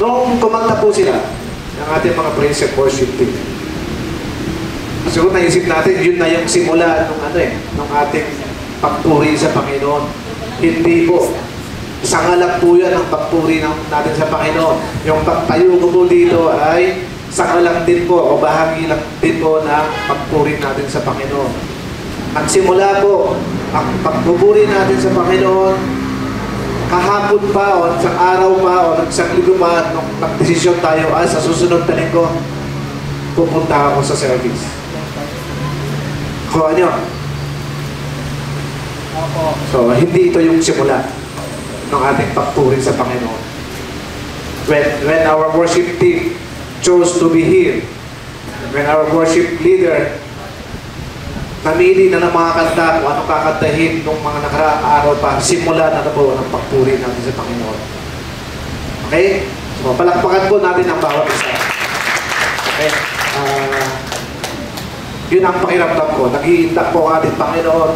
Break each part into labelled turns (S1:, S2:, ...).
S1: Noong kumanta po sila, ng ating mga praise and worship team, siguro naisip natin, yun na yung simula nung nung ating pagpuri sa Panginoon. Hindi po. Sangalang po yan ang pagpuri natin sa Panginoon. Yung pagtayo ko po dito ay sangalang din po o bahagi lang din po ng pagpuri natin sa Panginoon. At simula po ang pagpupuri natin sa Panginoon, kahapon pa o isang araw pa o isang linggo pa nung nagdesisyon tayo sa susunod na linggo, pupunta ako sa service. Kuha nyo. So, hindi ito yung simula ng ating pagpuri sa Panginoon. When our worship team chose to be here, when our worship leader namili na ng mga kanta kung anong kakantahin nung mga nakaraang araw pa, simula na po ng pagpuri natin sa Panginoon. Okay? So, palakpakan po natin ang bawat isa. Okay? Yun ang pakiramdam ko. Nag-iindak po ang ating Panginoon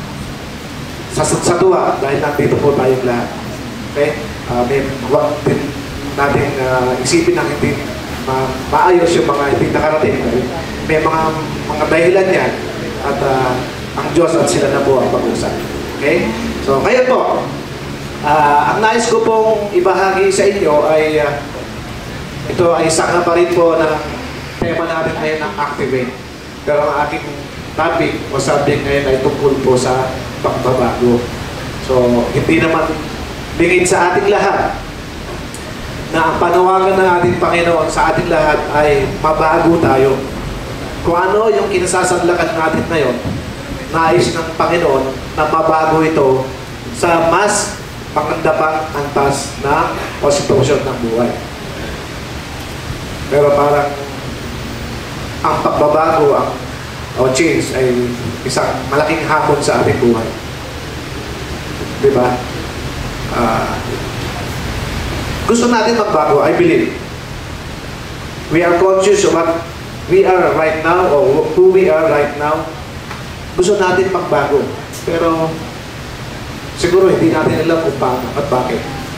S1: sa tuwa dahil nandito po tayong lahat. Okay? May huwag din natin isipin ng hindi maayos yung mga hindi nakarating. May mga dahilan yan at ang Diyos at sila na po ang pag-usap. Okay? So, ngayon po, ang nais ko pong ibahagi sa inyo ay ito ay sanga pa rin po ng tema natin ngayon ng Activate. Pero ang aking topic o subject ngayon ay tungkol po sa pagbabago. So, hindi naman bingin sa ating lahat na ang panawagan ng ating Panginoon sa ating lahat ay mabago tayo. Kung ano yung kinasasadlakan natin ngayon, nais ng Panginoon na mabago ito sa mas pangandapang antas na o sitwasyon ng buhay. Pero parang ang pagbabago, o change ay isang malaking hamon sa ating buhay. Diba? Gusto natin magbago, I believe. We are conscious of what we are right now or who we are right now. Gusto natin magbago. Pero siguro hindi natin alam kung paano at bakit.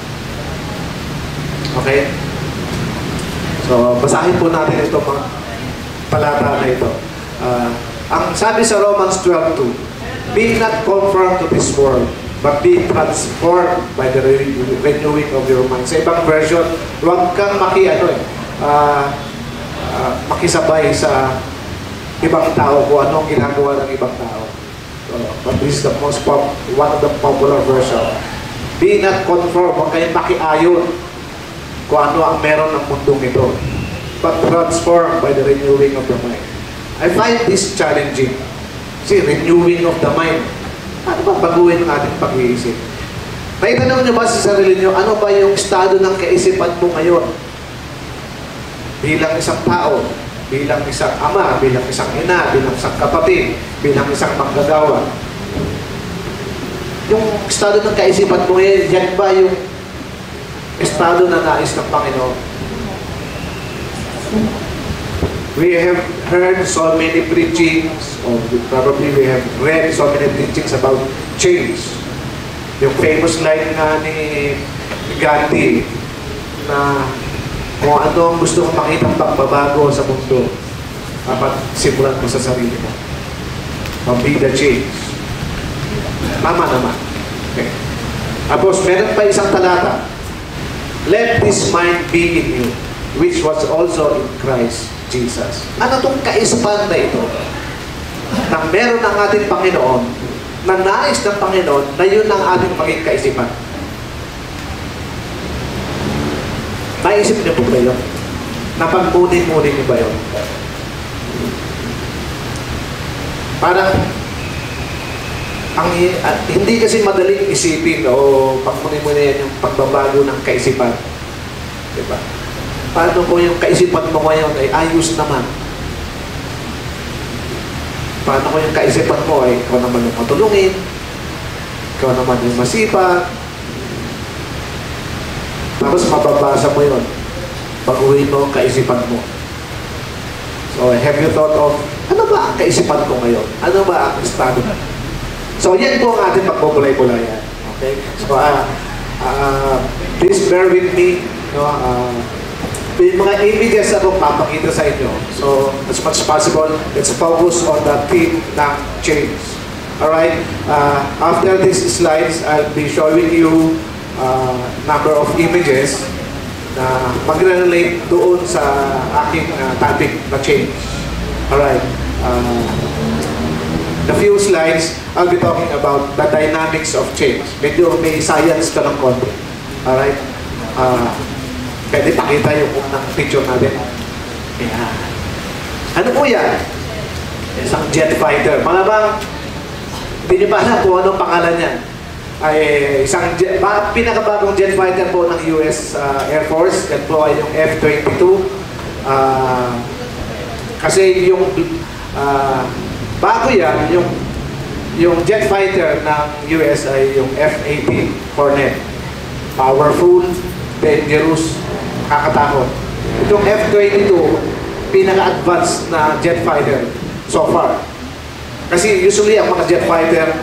S1: Okay? So, basahin po natin ito mga talata na ito. Ang sabi sa Romans 12:2, be not conformed to this world, but be transformed by the renewing of your mind. Sa ibang version, huwag kang makisabay sa ibang tao kung anong ginagawa ng ibang tao. But this is the one of the popular version. Be not conformed, huwag kayong makiayon kung ano ang meron ng mundong ito, but transformed by the renewing of the mind. I find this challenging. See, renewing of the mind. Ano ba baguhin ang ating pag-iisip? Naitanong nyo ba sa sarili nyo, ano ba yung estado ng kaisipan mo ngayon? Bilang isang tao, bilang isang ama, bilang isang ina, bilang isang kapatid, bilang isang manggagawa. Yung estado ng kaisipan mo ngayon, yan ba yung estado na nais ng Panginoon? We have heard so many preachings, or probably we have read so many teachings about change. Yung famous line nga ni Gandhi na kung ano ang gusto kong makitang pagbabago sa mundo, dapat simulan mo sa sarili mo. Be the change. Tama naman. Okay. Tapos, meron pa isang talata. Let this mind be in you, which was also in Christ Jesus. Ano itong kaisipan na ito? Na meron ng ating Panginoon, na nais ng Panginoon, na yun ang ating maging kaisipan. Naisip niyo po ba yun? Napagmuni-muni niyo ba yun? Parang, hindi kasi madaling isipin o pagmuni-muni yan yung pagbabago ng kaisipan. Diba? Paano kung yung kaisipan mo ngayon ay ayos naman? Paano kung yung kaisipan mo ay ikaw naman yung matulungin, ikaw naman yung masipag, tapos mababasa mo yun, baguhin mo ang kaisipan mo. So, have you thought of, ano ba ang kaisipan ko ngayon? Ano ba ang estado? So, yan po ang ating pagbubulay-bulayan. Okay? So, please bear with me. No? may mga images akong papakita sa inyo. So, as much as possible, let's focus on the theme ng change. Alright? After these slides, I'll be showing you number of images na mag-relate doon sa aking topic na change. Alright? The few slides, I'll be talking about the dynamics of change. Medyo may science ka ng konti. Alright? Pwede pakita yung unang picture natin. Ayan. Ano po yan? Isang jet fighter. Mga bang, hindi nyo pa alam kung anong pangalan yan. Ay isang pinakabagong jet fighter po ng US Air Force. Yan po ay yung F-22. Kasi yung bago yan, yung jet fighter ng US ay yung F-18 Hornet. Powerful, dangerous, kakatakot. Itong F-22, pinaka-advanced na jet fighter so far. Kasi usually ang mga jet fighter,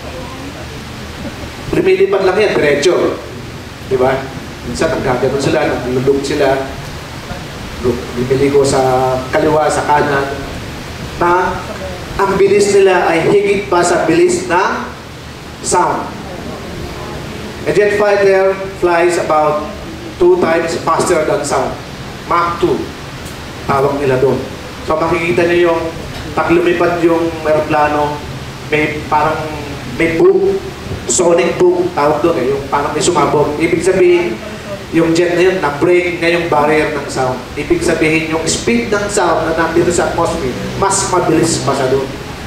S1: lumilipad lang yan, diretso. Diba? Minsan nagkaganon sila, naglulog sila, lumiligo sa kaliwa, sa kanan, na ang bilis nila ay higit pa sa bilis ng sound. A jet fighter flies about 2 times faster than sound. Mach 2. Tawag nila doon. So makikita niyo yung pag lumipad yung aeroplano, may parang may boom, sonic boom, tawag doon yung parang may sumabog. Ibig sabihin, yung jet na yun, na-break na yung barrier ng sound. Ibig sabihin, yung speed ng sound na nandito sa atmosphere, mas mabilis pa sa doon.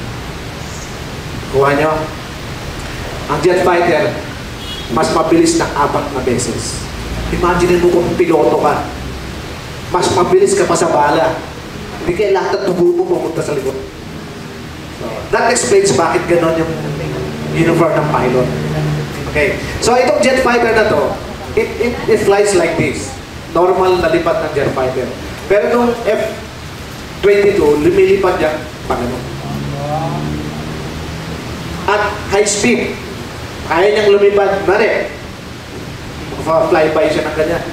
S1: Kuha nyo? Ang jet fighter, mas mabilis ng 4 na beses. Imagine mo kung piloto ka. Mas mabilis ka pa sa bala. Hindi kaya lahat ng tubo mo pumunta sa likod. So, that explains bakit ganon yung uniform ng pilot. Okay. So, itong jet fighter na to, it flies like this. Normal na lipat ng jet fighter. Pero nung F-22, lumilipad yan pa ganon. At high speed. Kaya niyang lumipad na rin. Fly-by siya ng ganyan.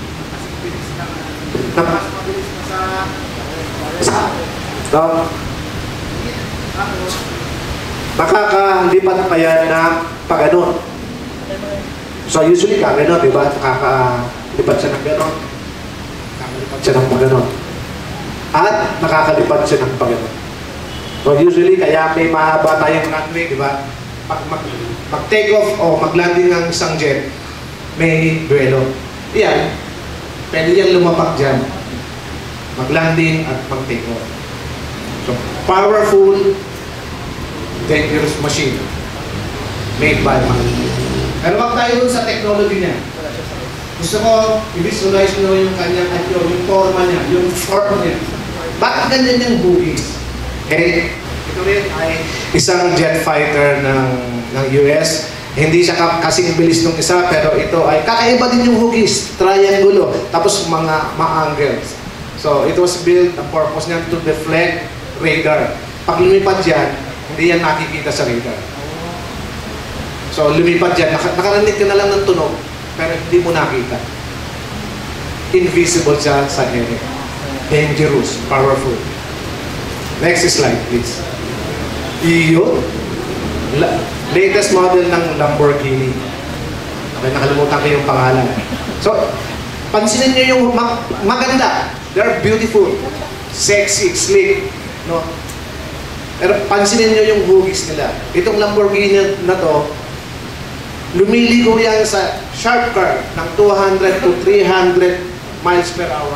S1: Nakakalipad pa yan na pag-ganon. So usually kaganon, di ba? Nakakalipad siya ng ganon. Nakakalipad siya ng pag-ganon. At nakakalipad siya ng pag-ganon. So usually kaya may mahaba tayong runway, di ba? Pag mag-take off o mag-landing ng isang jet, may duelo. Yan, pwede niyang lumapak dyan. Mag-landing at mag-take off. So, powerful, dangerous machine made by man. Pero wag tayo dun sa technology niya. Gusto ko, i-visualize nyo yung kanyang yung forma niya, yung form niya. Bakit ganyan yung bugis? Okay? Ito rin ay isang jet fighter ng US. Hindi siya kasing bilis ng isa, pero ito ay kakaiba din yung hugis, triangulo, tapos mga ma-angles. So, it was built, ang purpose niya to deflect radar. Pag lumipad yan, hindi yan nakikita sa radar. So, lumipad yan, nakarinig ka na lang ng tunog, pero hindi mo nakita. Invisible siya sa area. Dangerous, powerful. Next slide, please. Iyo. Latest model ng Lamborghini. Okay, nakalimutan ko yung pangalan. So, pansinin nyo yung maganda. They're beautiful, sexy, slick, no? Pero pansinin nyo yung hugis nila. Itong Lamborghini na to, lumiligo yan sa sharp curve ng 200 to 300 miles per hour.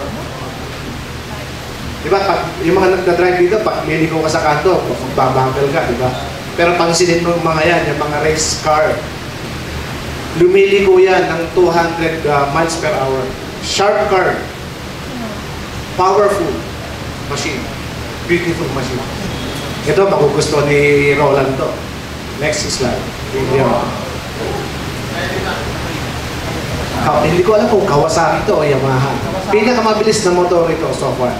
S1: Diba? Yung mga nagdadrive dito, pag liligo ka sa kanto, magbabanggal ka, diba? Pero pansinin mo yung mga yan, yung mga race car. Lumiligo yan ng 200 miles per hour. Sharp curve. Powerful machine. Beautiful machine. Ito, magugusto ni Roland to. Next slide. Hindi ko alam kung Kawasaki to o Yamaha. Pinakamabilis na motor ito so far.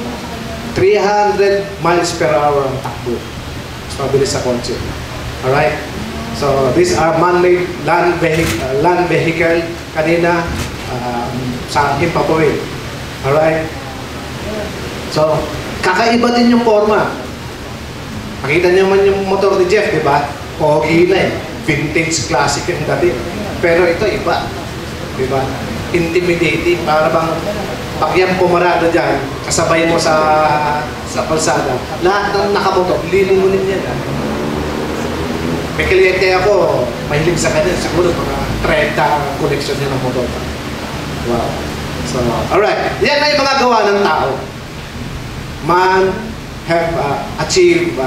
S1: 300 miles per hour ang takbo. Mas mabilis sa kotse. Alright? So, these are man-made land vehicle. Kanina, sa akin papoy. Alright? So, kakaiba din yung forma. Nakita niyo man yung motor ni Jeff, di ba? Pogi na eh. Vintage classic yung dati. Pero ito iba. Di ba? Intimidating. Para bang pag yan pumarada dyan, kasabay mo sa kalsada, lahat ng nakamotor, lilingunin yan. May kliyente ako, mahilig sa kanya, siguro mga 30 collection niya ng motor. Wow. So, alright. Yan ay mga gawa ng tao. Man have achieved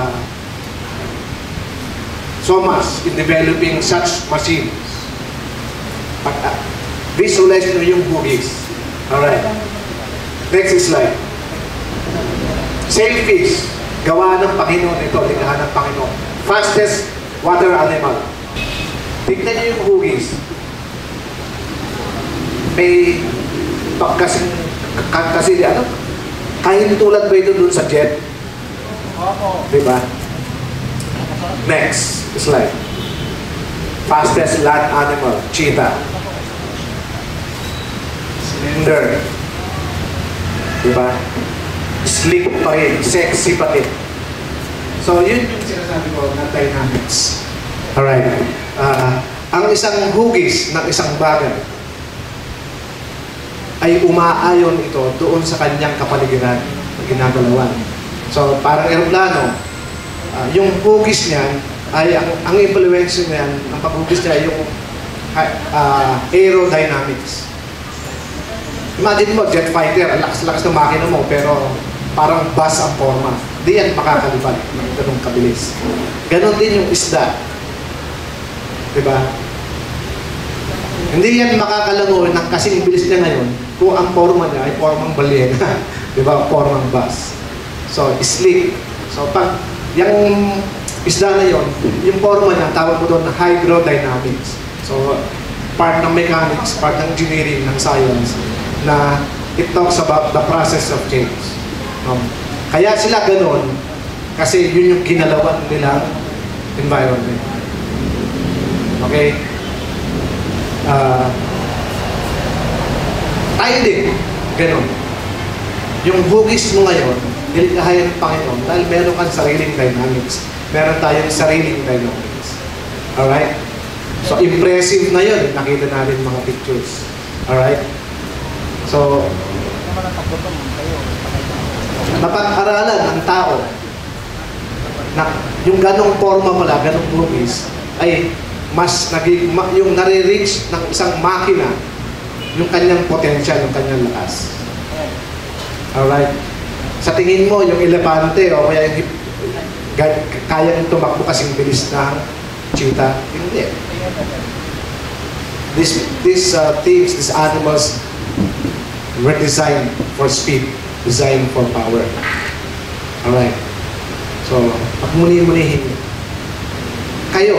S1: so much in developing such machines. Visualize nyo yung bugis. Alright. Next slide. Sailfish. Gawa ng Panginoon ito. Likha ng Panginoon. Fastest water animal. Tignan nyo yung bugis. May kasi ano? Kahit tulad ba ito dun sa jet? Diba? Next slide. Fastest land animal. Cheetah. Slender. Diba? Slick pa rin. Sexy pa rin. So, yun yung sinasabi ko na dynamics. Alright. Ang isang hugis ng isang bagay ay umaayon ito doon sa kanyang kapaligiran na ginagalawan. So, parang aeroplano, yung hugis niyan ay ang influence niyan, ang paghugis niya ay yung aerodynamics. Imagine mo, jet fighter, ang lakas-lakas ng makina mo, pero parang bus ang forma. Hindi yan makakalipad ng ganung kabilis. Ganon din yung isda. Diba? Hindi yan makakalangoy ng kasing bilis niya ngayon kung ang forma niya ay formang balyena. Diba? Formang bus. So, sleek. So, pag yung isda na yon, yung forma niya, tawag mo doon na hydrodynamics. So, part ng mechanics, part ng engineering, ng science, na it talks about the process of change. Kaya sila ganun, kasi yun yung ginalawan nilang environment. Okay? Tayo din, ganun. Yung hugis mo ngayon, nilikahayan ng Panginoon dahil meron kang sariling dynamics. Meron tayong sariling dynamics. Alright? So, impressive na yun. Nakita natin mga pictures. Alright? So, napag-aralan ng tao na yung ganong forma pala, ganong hugis, ay mas naging, yung nare-reach ng isang makina, yung kanyang potential, yung kanyang lakas. Alright? Sa tingin mo, yung elepante, o kaya yung kaya nang tumakbo kasing bilis ng cheetah, hindi. These animals were designed for speed, designed for power. Alright. So, pag muni-munihin kayo,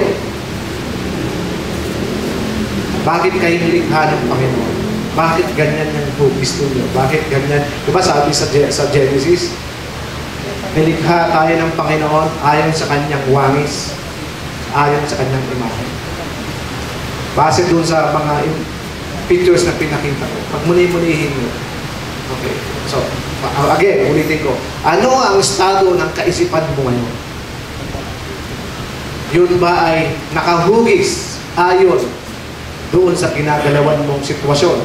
S1: bakit kayo nilikha ng Panginoon? Bakit ganyan yung hugis ninyo? Bakit ganyan? Diba sabi sa Genesis, nilikha tayo ng Panginoon ayon sa kanyang wangis, ayon sa kanyang imahe. Base dun sa mga pictures na pinakita ko. Pag muni-munihin nyo. Okay. So, again, ulitin ko. Ano ang estado ng kaisipan mo ngayon? Yun ba ay nakahugis ayon doon sa ginagalawan mong sitwasyon?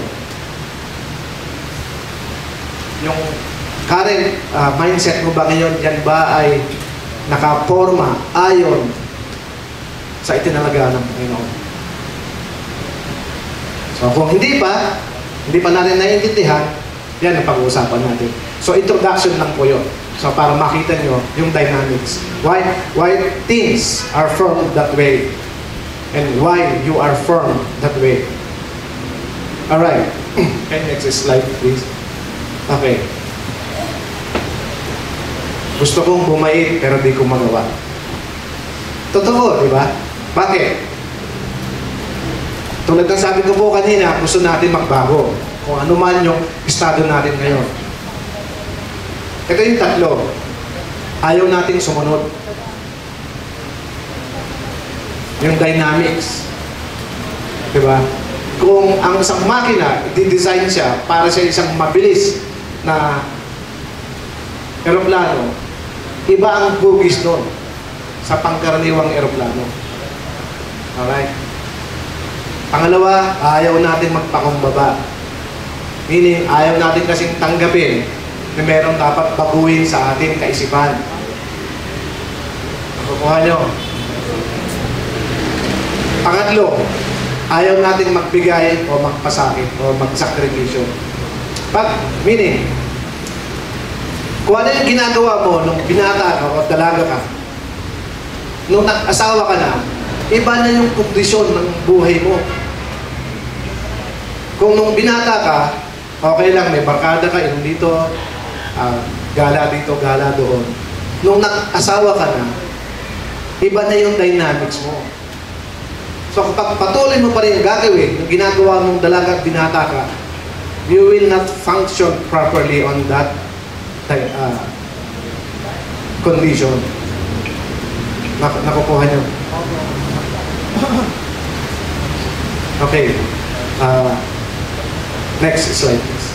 S1: Yung current mindset mo ba ngayon, yan ba ay nakaporma ayon sa itinalaga ng Panginoon? So, kung hindi pa natin naiintindihan, yan ang pag-uusapan natin. So, introduction lang po yun. So, para makita nyo yung dynamics. Why things are formed that way and why you are formed that way. Alright. Okay, next slide, please. Okay. Gusto kong bumait pero di ko magawa. Totoo, di ba? Bakit? Tulad ng sabi ko po kanina, gusto natin magbago. Kung ano man yung estado natin ngayon. Ito yung tatlo. Ayaw nating sumunod. Yung dynamics. Diba? Kung ang isang makina, i-design siya para sa isang mabilis na eroplano, iba ang hugis doon sa pangkaraniwang eroplano. Alright? Pangalawa, ayaw natin magpakumbaba. Meaning, ayaw natin kasing tanggapin na meron dapat baguhin sa ating kaisipan. Nakukuha nyo? Pangatlo, ayaw natin magbigay o magpasakit o magsakripisyo. Meaning, kung ano yung ginagawa mo nung binata ka o dalaga ka, nung nag-asawa ka na, iba na yung kondisyon ng buhay mo. Kung nung binata ka, okay lang, may barkada ka, inom dito, gala dito, gala doon. Nung nag-asawa ka na, iba na yung dynamics mo. So kapag patuloy mo pa rin gagawin, yung ginagawa mong dalaga at binata ka, you will not function properly on that condition. Nakukuha nyo? Okay. Next slide, please.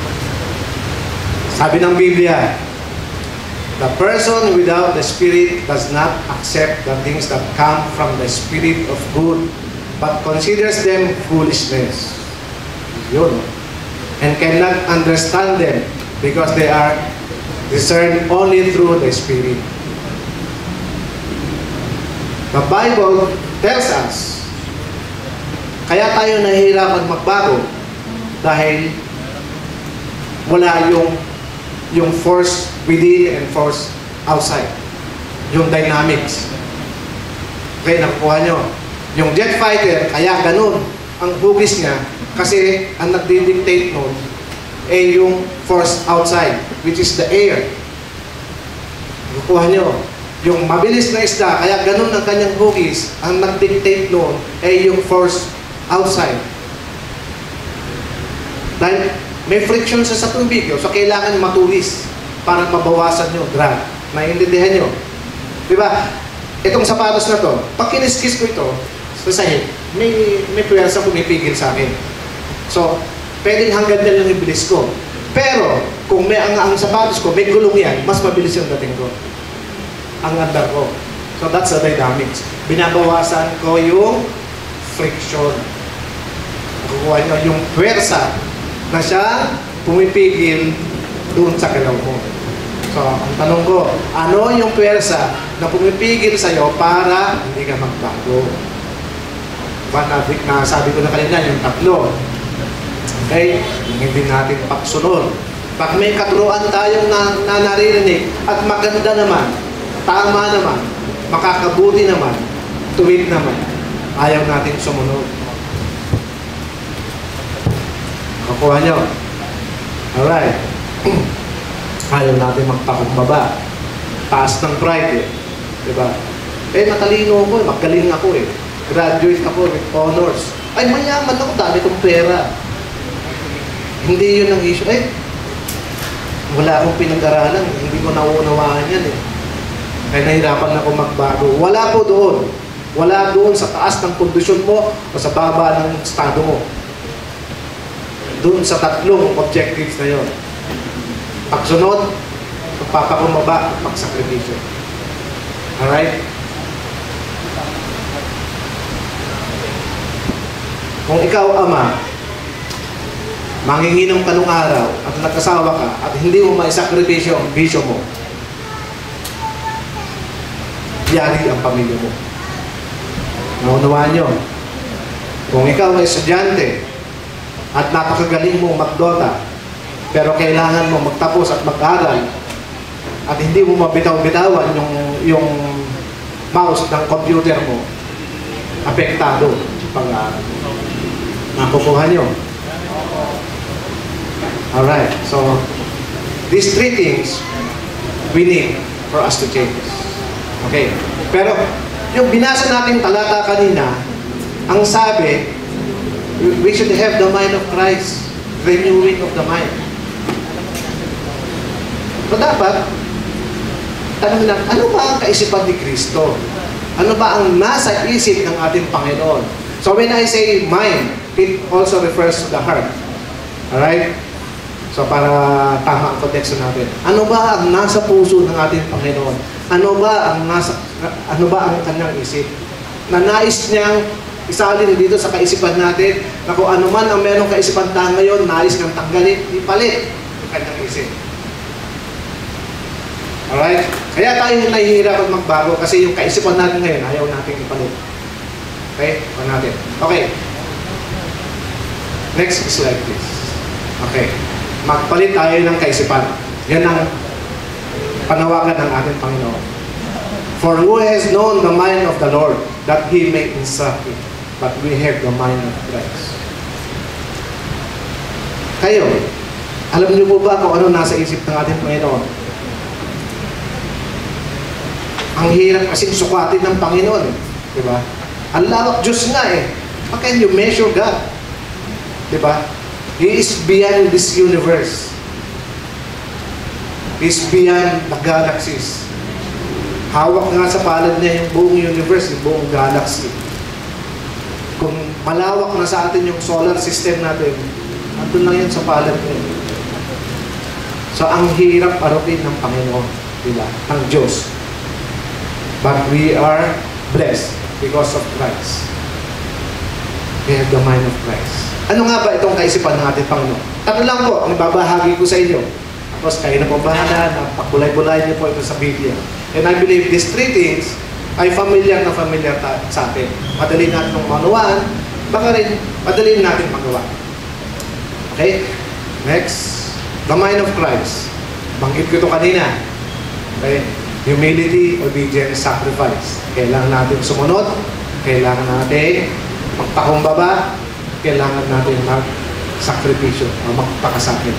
S1: Sabi ng Biblia, the person without the Spirit does not accept the things that come from the Spirit of good, but considers them foolishness. Yun. And cannot understand them because they are discerned only through the Spirit. The Bible tells us, kaya tayo nahihirapan magbago dahil wala yung force within and force outside. Yung dynamics. Okay, nakukuha nyo. Yung jet fighter, kaya ganun ang hugis niya kasi ang nagdi-dictate nun ay yung force outside, which is the air. Nakukuha nyo. Yung mabilis na isda, kaya ganun ang kanyang hugis, ang nag-dictate noon ay yung force outside. Dahil may friction sa tubig, so kailangan matulis para mabawasan yung drag. Naiintindihan nyo? Diba? Itong sapatos na to, pag kiniskis ko ito, sa sahig, may puwersa pumipigil sa akin. So, pwedeng hanggang din lang yung bilis ko. Pero, kung may ang sapatos ko, may gulong yan, mas mabilis yung dating ko. Ang andar ko. So that's the dynamics. Binabawasan ko yung friction. Nakukuha nyo yung pwersa na siya pumipigil doon sa galaw mo. So, ang tanong ko, ano yung pwersa na pumipigil sa'yo para hindi ka magbago? Na sabi ko na kanina, yung tatlo. Okay? Hindi natin pagsunod. Pag may katuruan tayong naririnig at maganda naman, tama naman, makakabuti naman, tuwid naman, ayaw natin sumunod. Nakukuha nyo? Alright. Ayaw natin magpakumbaba. Taas ng pride eh. Diba? Matalino ako eh. Magaling ako eh. Graduate ako with honors. Ay, mayaman ako. Dami kong pera. Hindi yun ang issue. Wala akong pinag-aralan. Hindi ko nauunawaan yan eh. Kaya nahirapan ako magbago. Wala po doon. Wala doon sa taas ng kondisyon mo o sa baba ng estado mo. Doon sa tatlong objectives na yun. Pagsunod, pagpapakumbaba, pagsakripisyo. Alright? Kung ikaw, ama, manginginom ka nung araw at nagkasawa ka at hindi mo maisakripisyo ang bisyo mo, yari ang pamilya mo. Naunawaan nyo. Kung ikaw ay estudyante at napakagaling mo magdota, pero kailangan mo magtapos at mag-aral at hindi mo mabitaw-bitawan yung mouse ng computer mo, apektado pag-aaral. Nakukuha nyo. Alright. So, these three things we need for us to change. Okay. Pero, yung binasa natin talata kanina, ang sabi, we should have the mind of Christ, renewing of the mind. So, dapat, tanong lang, ano ba ang kaisipan ni Kristo? Ano ba ang nasa isip ng ating Panginoon? So, when I say mind, it also refers to the heart. Alright? So para tama ang konteksto natin. Ano ba ang nasa puso ng ating Panginoon? Ano ba ang kanyang isip? Na nais niyang isalin dito sa kaisipan natin na kung ano man ang merong kaisipan tayo ngayon, nais niyang tanggalin, ipalit ang kanyang isip. Alright? Kaya tayo nahihirapan magbago kasi yung kaisipan natin ngayon, ayaw natin ipalit. Okay? Okay. Next slide, please. Okay. Magpalit tayo ng kaisipan. Yan ang panawagan ng ating Panginoon. For who has known the mind of the Lord, that He may instruct him, but we have the mind of Christ. Kayo, alam niyo po ba kung ano nasa isip ng ating Panginoon? Ang hirap kasing sukatin ng Panginoon. Diba? Ang lawak Diyos nga eh. How can you measure God? Diba? He is beyond this universe. He is beyond the galaxies. Hawak nga sa palad niya yung buong universe, yung buong galaxy. Kung malawak na sa atin yung solar system natin, andun lang yan sa palad niya. So, ang hirap arupin ng Panginoon, diba? Ng Diyos. But we are blessed because of Christ. We have the mind of Christ. Ano nga ba itong kaisipan ng ating Panginoon? Tatlo lang po ang ibabahagi ko sa inyo. Tapos kayo na po bahala na pakulay-bulay niyo po ito sa video. And I believe these three things ay familiar na familiar sa atin. Madali natin ng manuan, baka rin madali natin magawa. Okay? Next, the mind of Christ. Banggit ko ito kanina. Okay? Humility, obedience, sacrifice. Kailangan natin sumunod, kailangan natin magpakumbaba, kailangan natin mag-sakripisyo o magpakasakit.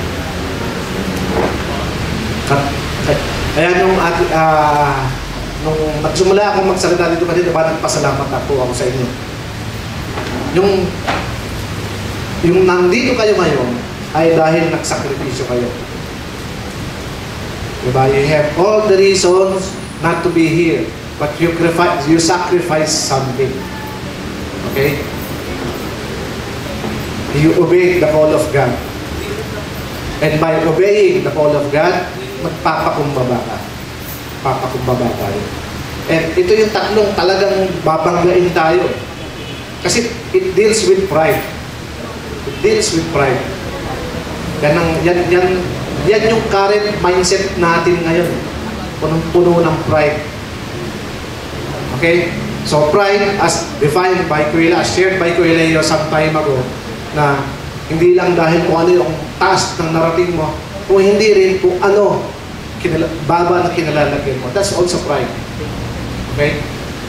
S1: Kaya nung nagsimula akong magsalita dito kanina, nagpasalamat ako sa inyo. Yung nandito kayo ngayon ay dahil nagsakripisyo kayo. Diba? You have all the reasons not to be here, but you sacrifice something. Okay? You obey the call of God. And by obeying the call of God, magpapakumbaba ka. Papakumbaba tayo. And ito yung tatlong talagang babanggain tayo. Kasi it deals with pride. It deals with pride. Yan yung current mindset natin ngayon. Punong-puno ng pride. Okay? So pride, as defined by Kuya, shared by Kuya Leo some time ago, na hindi lang dahil kung ano yung task ng narating mo, kung hindi rin kung ano baba na kinalalagyan mo. That's also pride. Okay?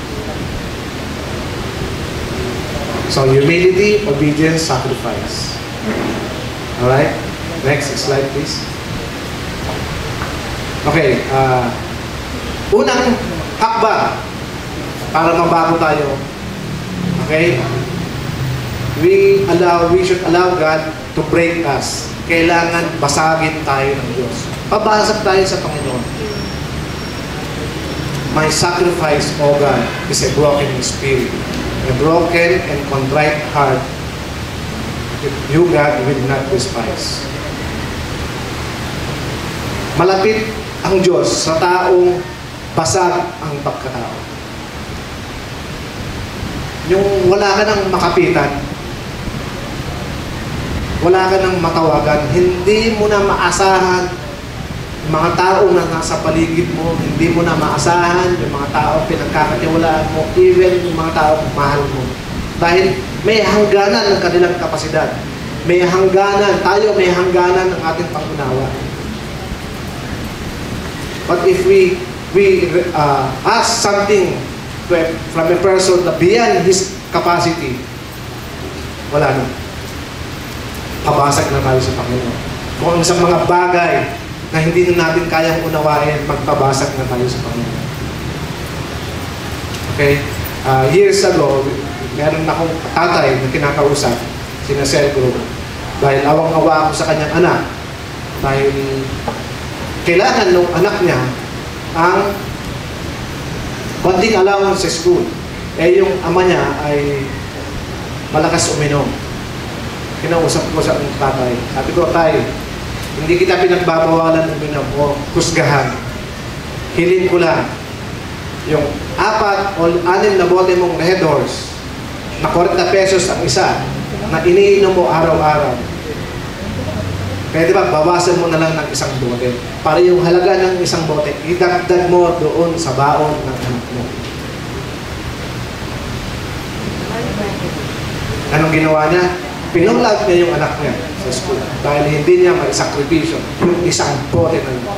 S1: So, humility, obedience, sacrifice. Alright? Next slide, please. Okay. Unang hakbang para mabago tayo. Okay? We should allow God to break us. Kailangan basagin tayo ng Diyos. Pabasag tayo sa Panginoon. My sacrifice, O God, is a broken spirit. A broken and contrite heart. You, God, will not despise. Malapit ang Diyos sa taong basag ang pagkatao. Yung wala ka nang makapitan, wala ka nang matawagan, hindi mo na maasahan yung mga tao na nasa paligid mo, hindi mo na maasahan yung mga tao pinagkakatiwalaan mo, even yung mga tao mahal mo. Dahil may hangganan ng kanilang kapasidad. May hangganan, tayo may hangganan ng ating pangunawa. But if we ask something from a person na beyond his capacity, wala na. Pabasag na tayo sa Panginoon. Kung ang isang mga bagay na hindi na natin kayang unawain, magpabasag na tayo sa Panginoon. Okay? Years ago, meron akong tatay na kinakausap, sinasel ko, dahil awang-awa ako sa kanyang anak. Dahil kailangan ng anak niya ang konting allowance sa school. Eh yung ama niya ay malakas uminom. Kinausap ko sa tatay. Sabi ko, tay, Hindi kita pinagbabawalan ng binom o kusgahan. Hilin ko lang, yung 4 o 6 na bote mong Red Horse, na 40 pesos ang isa, na iniinom mo araw-araw. Pwede ba, bawasan mo na lang ng isang bote. Para yung halaga ng isang bote, idagdag mo doon sa baon ng anak mo. Anong ginawa niya? Pinulag niya yung anak niya sa school dahil hindi niya maisakripisyo yung isang bote na yun.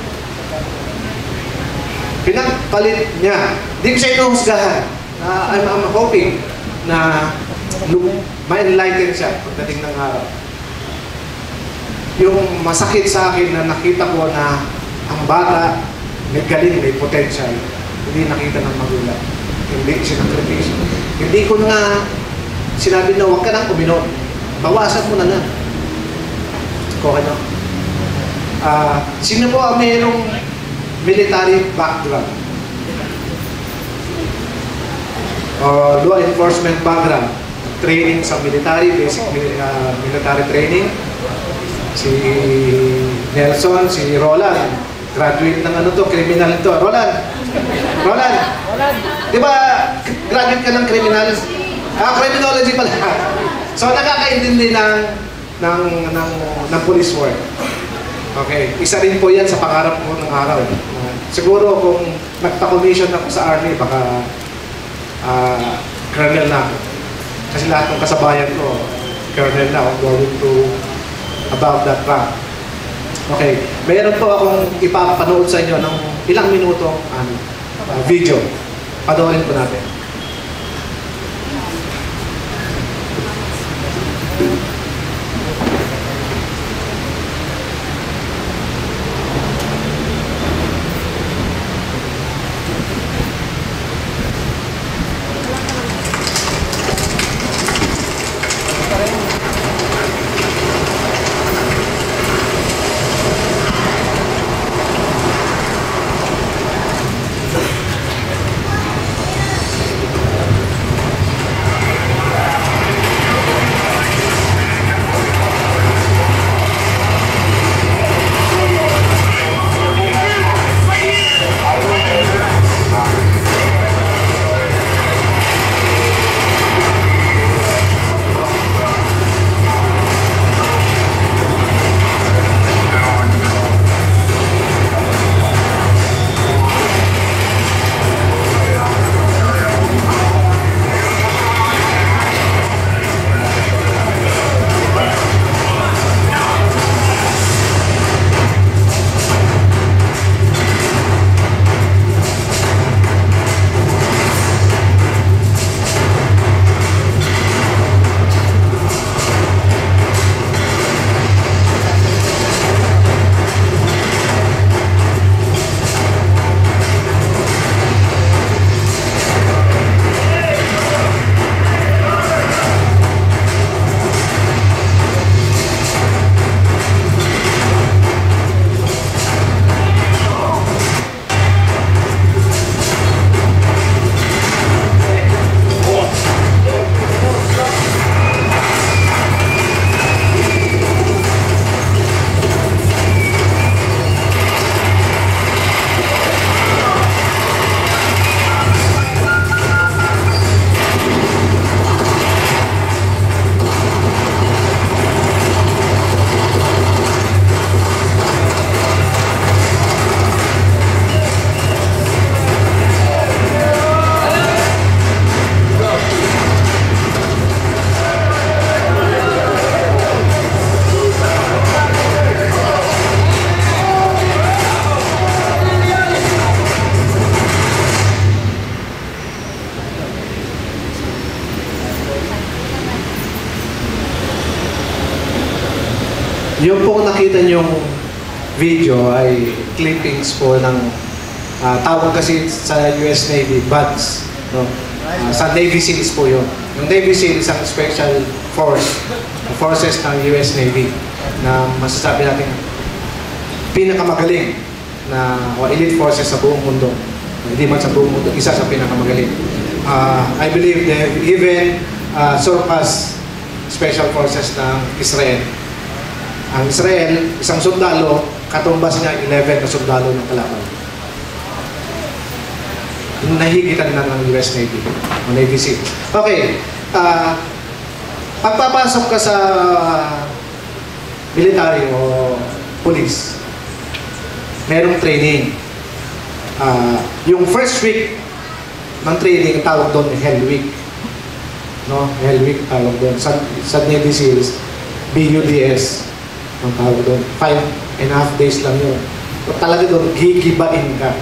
S1: Pinagpalit niya. Hindi ko siya inuhusgahan. I'm hoping na ma-enlighten siya pagdating ng araw. Yung masakit sa akin na nakita ko na ang bata may galing, may potential, hindi nakita ng magulang. Hindi sinakripisyo. Hindi ko na sinabi na huwag ka nang uminom. Bawasan mo na lang. Okay, no? Sino po ang mayroong military background? Law enforcement background? Training sa military, basic military training? Si Nelson, si Roland. Graduate ng ano to, criminal to. Roland! Di ba, graduate ka ng criminal? Criminology pala. So, nakakaintindi ng police work. Okay. Isa rin po yan sa pangarap ko ng araw. Siguro kung nagpa-commission ako sa Army, baka colonel na ako. Kasi lahat ng kasabayan ko, colonel na ako, going to about that rank. Okay. Meron po akong ipapanood sa inyo ng ilang minuto video. Panoorin po natin. Yung po nakita niyong video ay clippings po ng tawag kasi sa US Navy, BUDS. No? Sa Navy SEALs po yun. Yung Navy SEALs ang special forces ng US Navy na masasabi natin pinakamagaling na elite forces sa buong mundo. Hindi man sa buong mundo, isa sa pinakamagaling. I believe they even surpass special forces ng Israel. Ang Israel, isang sundalo, katumbas niya 11 na sundalo ng kalaban. Nahigitan na ng US Navy o Navy SEAL. Okay, pagpapasok ka sa military o police, merong training. Yung first week ng training, tawag doon Hell Week. No? Hell Week tawag doon. Sa Navy SEALs, BUDS, ang tawag doon. 5.5 days lang yun. So, talaga doon, gigibain ka.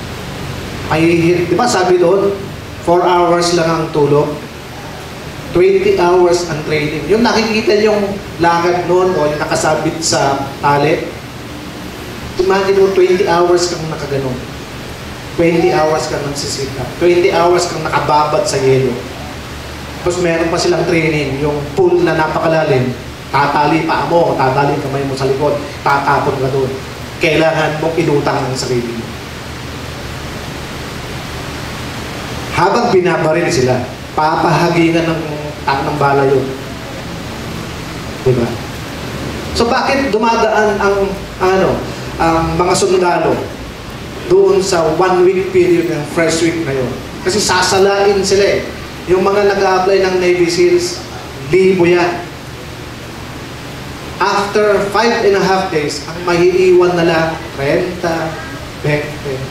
S1: Di ba sabi doon, 4 hours lang ang tulog, 20 hours ang training. Yung nakikita yung lakad noon o yung nakasabit sa tali, imagine mo 20 hours kang nakaganon. 20 hours kang nagsisita. 20 hours kang nakababad sa yelo. Tapos meron pa silang training, yung pool na napakalalim, tatali pa mo, tatali kamay mo sa likod, tatapon ka doon. Kailangan mong inutang ang sarili mo. Habang binabaril sila, papahagingan ng bala yun. Diba? So bakit dumadaan ang mga sundalo doon sa 1 week period ng first week na yun? Kasi sasalain sila eh. Yung mga nag-a-apply ng Navy SEALs, libo yan. After 5.5 days, ang maiiwan na lang 30, 20.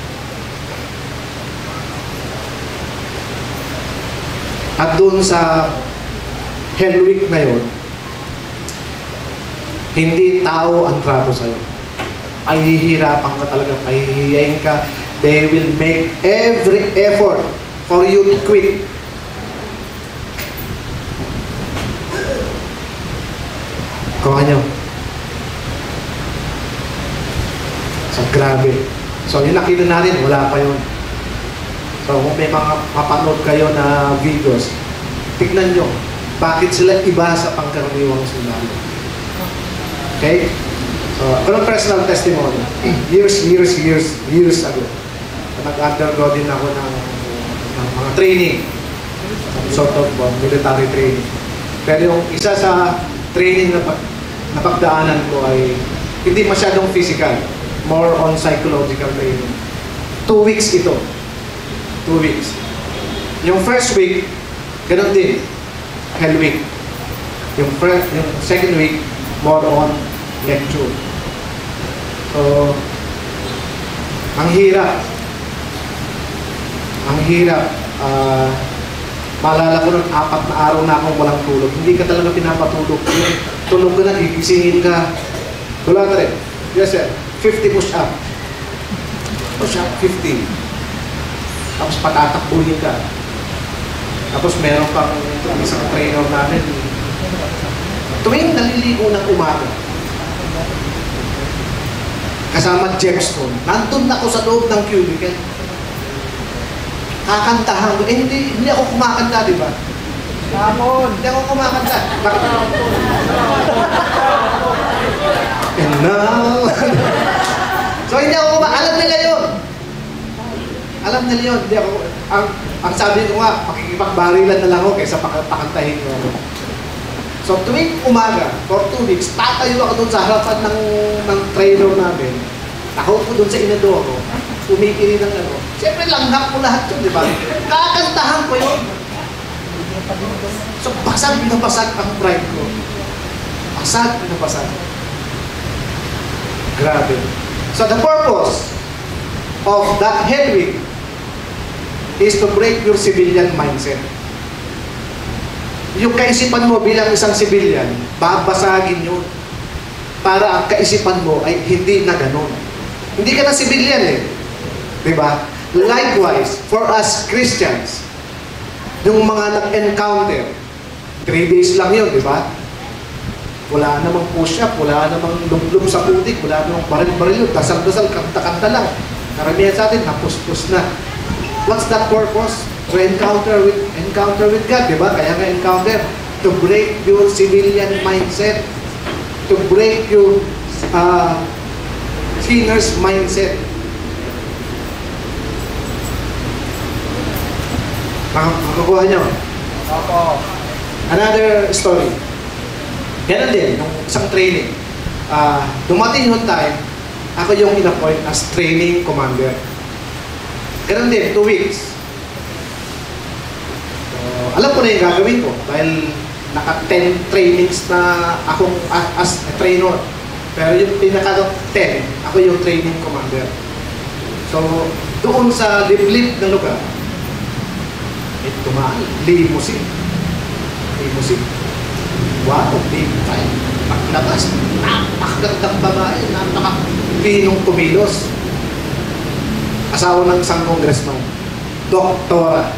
S1: At doon sa Hell Week na yun, hindi tao ang trato sa'yo. Ay hihirapan ka talaga, ay hihiyain ka. They will make every effort for you to quit. Kuha nyo. So, grabe. So, yung nakita natin, wala pa yun. So, kung may mga mapanood kayo na videos, tignan nyo, bakit sila iba sa pangkaraniwang sundalo. Okay? So, pero personal testimony, years ago, nag-undergo din ako ng mga training, sort of military training. Pero yung isa sa training na napagdaanan ko ay hindi masyadong physical, more on psychological training. 2 weeks ito. 2 weeks. Yung first week, ganun din. Hell week. Yung second week, more on lecture. So, ang hirap. Ang hirap. Maalala ko nun, 4 na araw na akong walang tulog. Hindi ka talaga pinapatulog. Tulog ka na, gigisingin ka. Dolatre. Yes, sir. 50 push-up. Push-up, 50. Tapos patatakbuhin ka. Tapos meron pang isang trainer namin. Tuwing naliligo ng umaga, kasama gemstone, nandun ako sa loob ng cubicle. Kakantahan ko. Eh, hindi ako kumakanta, di ba? Hindi ako kumakanta. And now... So, hindi ako kumakanta. Alam nila yun. Alam nila yun. Hindi ako... Ang sabi ko nga, makikipagbarilan na lang ako kaysa pakantahin ko. So, tuwing umaga, for 2 weeks, tatayo ako dun sa harapan ng trainer namin. Nakaupo dun sa inador ko. Umikiri ng ano. Siyempre, langhap ko lahat yun, di ba? Kakantahan ko yun. So, basag na basag ang pride ko. Basag na basag. Grabe. So, the purpose of that Hell Week is to break your civilian mindset. Yung kaisipan mo bilang isang civilian, babasagin yun. Para ang kaisipan mo ay hindi na ganun. Hindi ka na civilian eh. Diba? Likewise, for us Christians, yung mga nag-encounter, 3 days lang yun, diba? Wala namang push-up, wala namang lumlum sa putik, wala namang baril-baril yun, dasal-dasal, kanta-kanta lang. Karamihan sa atin, napus-pus na. What's that purpose? To encounter with God, diba? Kaya nga encounter, to break your civilian mindset, to break your sinner's mindset. Makakuha nyo? Opo. Another story. Ganun din, yung isang training. dumating yung time, ako yung in-appoint as training commander. Ganun din, 2 weeks. So, alam ko na yung gagawin ko dahil naka-10 trainings na akong as a trainer. Pero yung pinaka-10, ako yung training commander. So, doon sa liblib ng lugar, ito mahal, limousine. Wow, big time. Paglabas, napakagandang babae, napaka-pinong kumilos. Asawa ng isang congressman, doktora.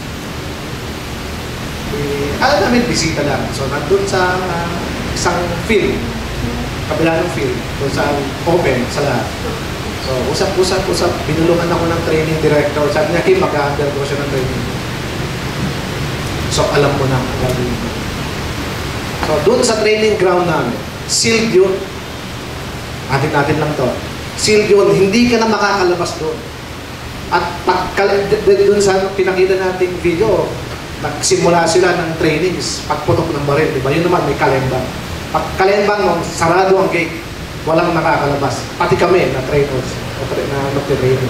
S1: Alam namin, bisita lang. So, nandun sa isang field, kabila ng field, doon sa open, sa lahat. So, usap, binulungan ako ng training director. Sabi niya, Khim, mag-undergo siya ng training. So, alam mo na ang gagawin ko. So, doon sa training ground namin, sealed yun. Atin lang to. Sealed yun, hindi ka na makakalabas doon. At doon sa pinakita nating video, nagsimula sila ng trainings, pagputok ng baril, diba? Yun naman, may kalembang. Pag kalembang, sarado ang gate, walang nakakalabas. Pati kami na trainers, na nag-training.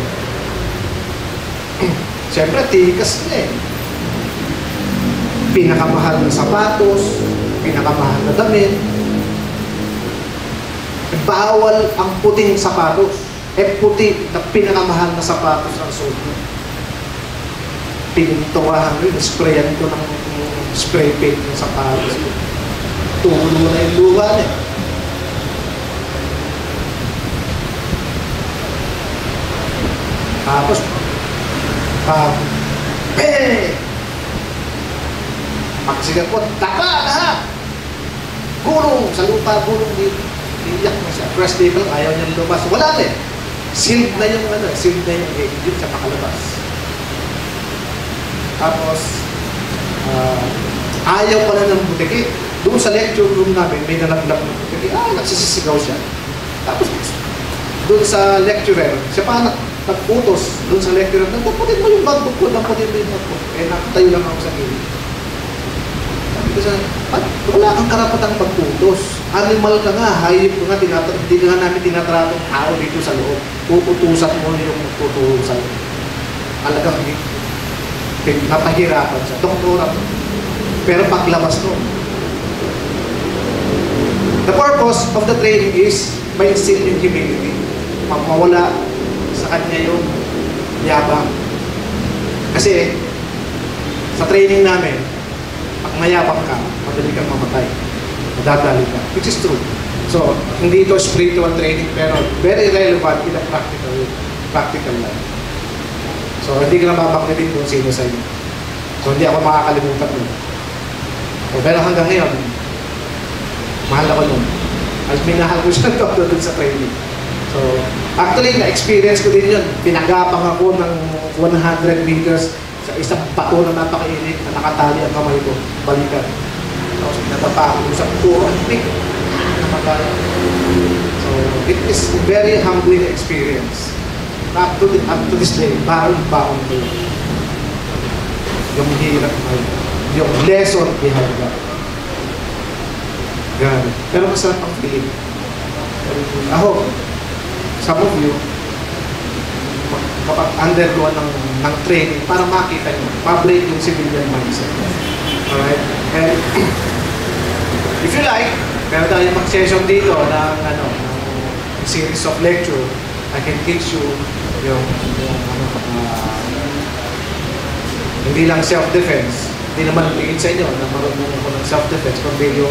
S1: Siyempre, tikas na eh. Pinakamahal na sapatos, pinakamahal na damit. Bawal ang puting sapatos. Puti na pinakamahal na sapatos ang suot mo. Pininturahan ko yun, sprayan ko ng spray paint ng sapatos ko. Tulo na yung luha niya. Tapos, magsigat po, tapa lahat! Gulong! Sa lupa, gulong dito. Iiyak na siya. First day pa lang, ayaw niya lumabas. Wala na eh. Sealed na yung sealed na yung gate. Hindi siya makalabas. Tapos, ayaw pala ng butiki. Doon sa lecture room namin, may nalaglap ng butiki. Nagsisisigaw siya. Tapos, doon sa lecturer, siya pa nagputos doon sa lecturer, nagputin mo yung bagbog ko, nagputin mo yung bagbog. Nakatayo lang ako sa gilid. Sabi ko sa, wala kang karapatang magputos. Animal ka nga, hayop ka nga, hindi ka nga namin tinatratong tao dito sa loob. Puputusan mo yung magputusan. Alagang napahirapan siya. Doktora to. Pero paglabas nun. The purpose of the training is may instill yung humility. Mawala sa kanya yung yabang. Kasi sa training namin, pag mayabang ka, madali kang mamatay. Madadali ka. Which is true. So, hindi ito spiritual training, pero very relevant in a practical life. So, hindi ka na mabaknitin kung sino sa inyo. So, hindi ako makakalimutan nun. So, pero hanggang ngayon, mahal ako nun. At minahal ko siya doon sa training. So, actually, na-experience ko din yun. Pinagapang ako ng 100 meters sa isang bato na napakainit na nakatali ang kamay ko. Balikan. Tapos pinatapa ako sa puro. So, it is a very humbling experience. Up to this day, baon-baon ko yun. Yung hirap na yun. Yung lesson behind that. Grabe. Pero masarap ang feeling. Ako, some of you, makapag-undergo ng training para makita nyo, ma-break yung civilian mindset. Alright? And if you like, meron tayo mag-session dito ng series of lecture. I can teach you yung hindi lang self-defense. Hindi naman tingin sa inyo na marunong ako ng self-defense, kundi yung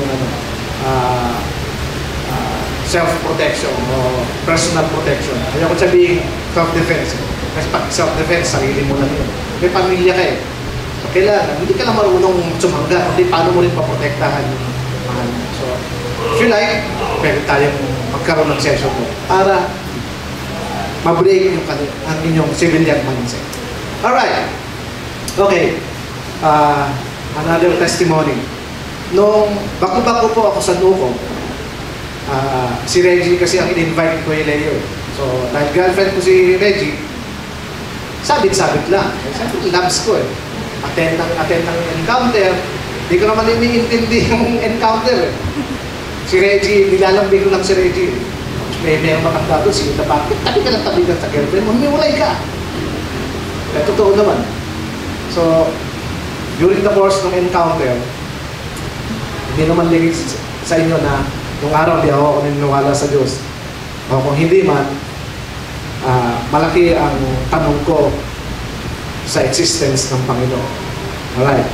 S1: self-protection o personal protection. Ayaw ko sabihin self-defense. Kasi pag self-defense, sarili mo lang yun. May pamilya ka eh. So, kailangan, hindi ka lang marunong sumangga, kundi paano mo rin paprotektahan yung mahal. So, if you like, pwede tayong magkaroon ng session mo para ma-break ang inyong civilian mindset. Alright. Okay. Another testimony. Nung bago-bago po ako sa Nucomm, si Reggie kasi ang in-invite ko yung Leo. So, dahil girlfriend ko si Reggie, sabit-sabit lang. Sabi, loves ko eh. Attend ng encounter. Hindi ko naman iniintindi yung encounter eh. Si Reggie, nilalambing ko lang si Reggie. May matanda doon, si Ita Bakit? Tabi ka sa girlfriend mo, humiwalay ka. Eh, totoo naman. So, during the course ng encounter, hindi naman ligit sa inyo na nung araw di ako naniniwala sa Diyos. O kung hindi man, malaki ang tanong ko sa existence ng Panginoon. Alright.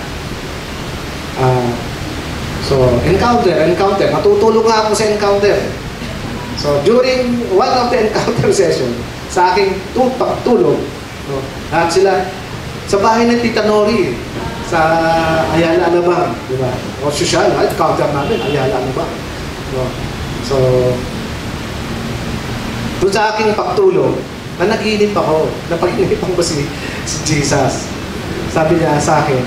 S1: So, encounter. Matutulog nga ako sa encounter. So, during one of the encounter session, sa aking pagtulog, no, lahat sila sa bahay ng Tita Nori, sa Ayala Alabang, di ba? O social, encounter namin, Ayala Alabang. No? So, doon sa aking pagtulog, nanaginip ako, napag-inipan ko si Jesus. Sabi niya sa akin,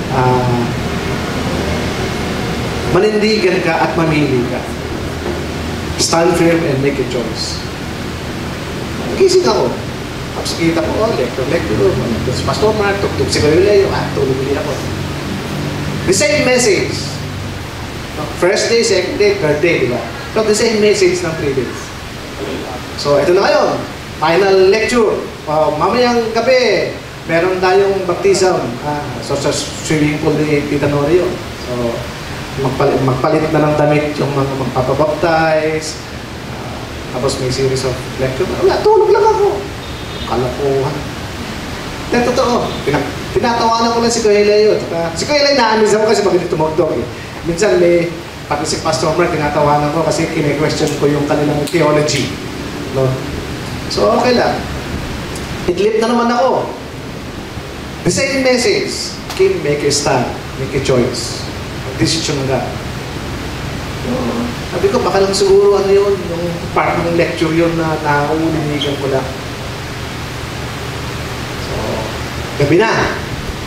S1: manindigan ka at mamili ka. Stand firm and make a choice. Nagising ako. Tapos kita ko, lecture. Tapos Pastor Mark, tugtog si Galileo. Tulog ulit ako. The same message. First day, second day, third day, di ba? So, the same message ng 3 days. So, ito na ngayon. Final lecture. Mamayang gabi, meron tayong baptism. So, sa swimming pool ni Tita Nori yun. So, magpalit na ng damit yung mga magpapabaptize. Tapos may series of lecture. Wala, tulog lang ako. Kalakuhan. Then, totoo. Tinatawanan ko lang si Kuya Leo. Si Kuya Leo, naamis ako kasi magalit tumugtog. Minsan may, pati si Pastor Mark, tinatawanan ko kasi kine-question ko yung kanilang theology. No? So, okay lang. Idlip na naman ako. The same message. Kim, make a stand. Make a choice. Decision na. Sabi ko, baka lang siguro ano yun, yung part ng lecture yun na nakauulinigan ko lang. So, gabi na.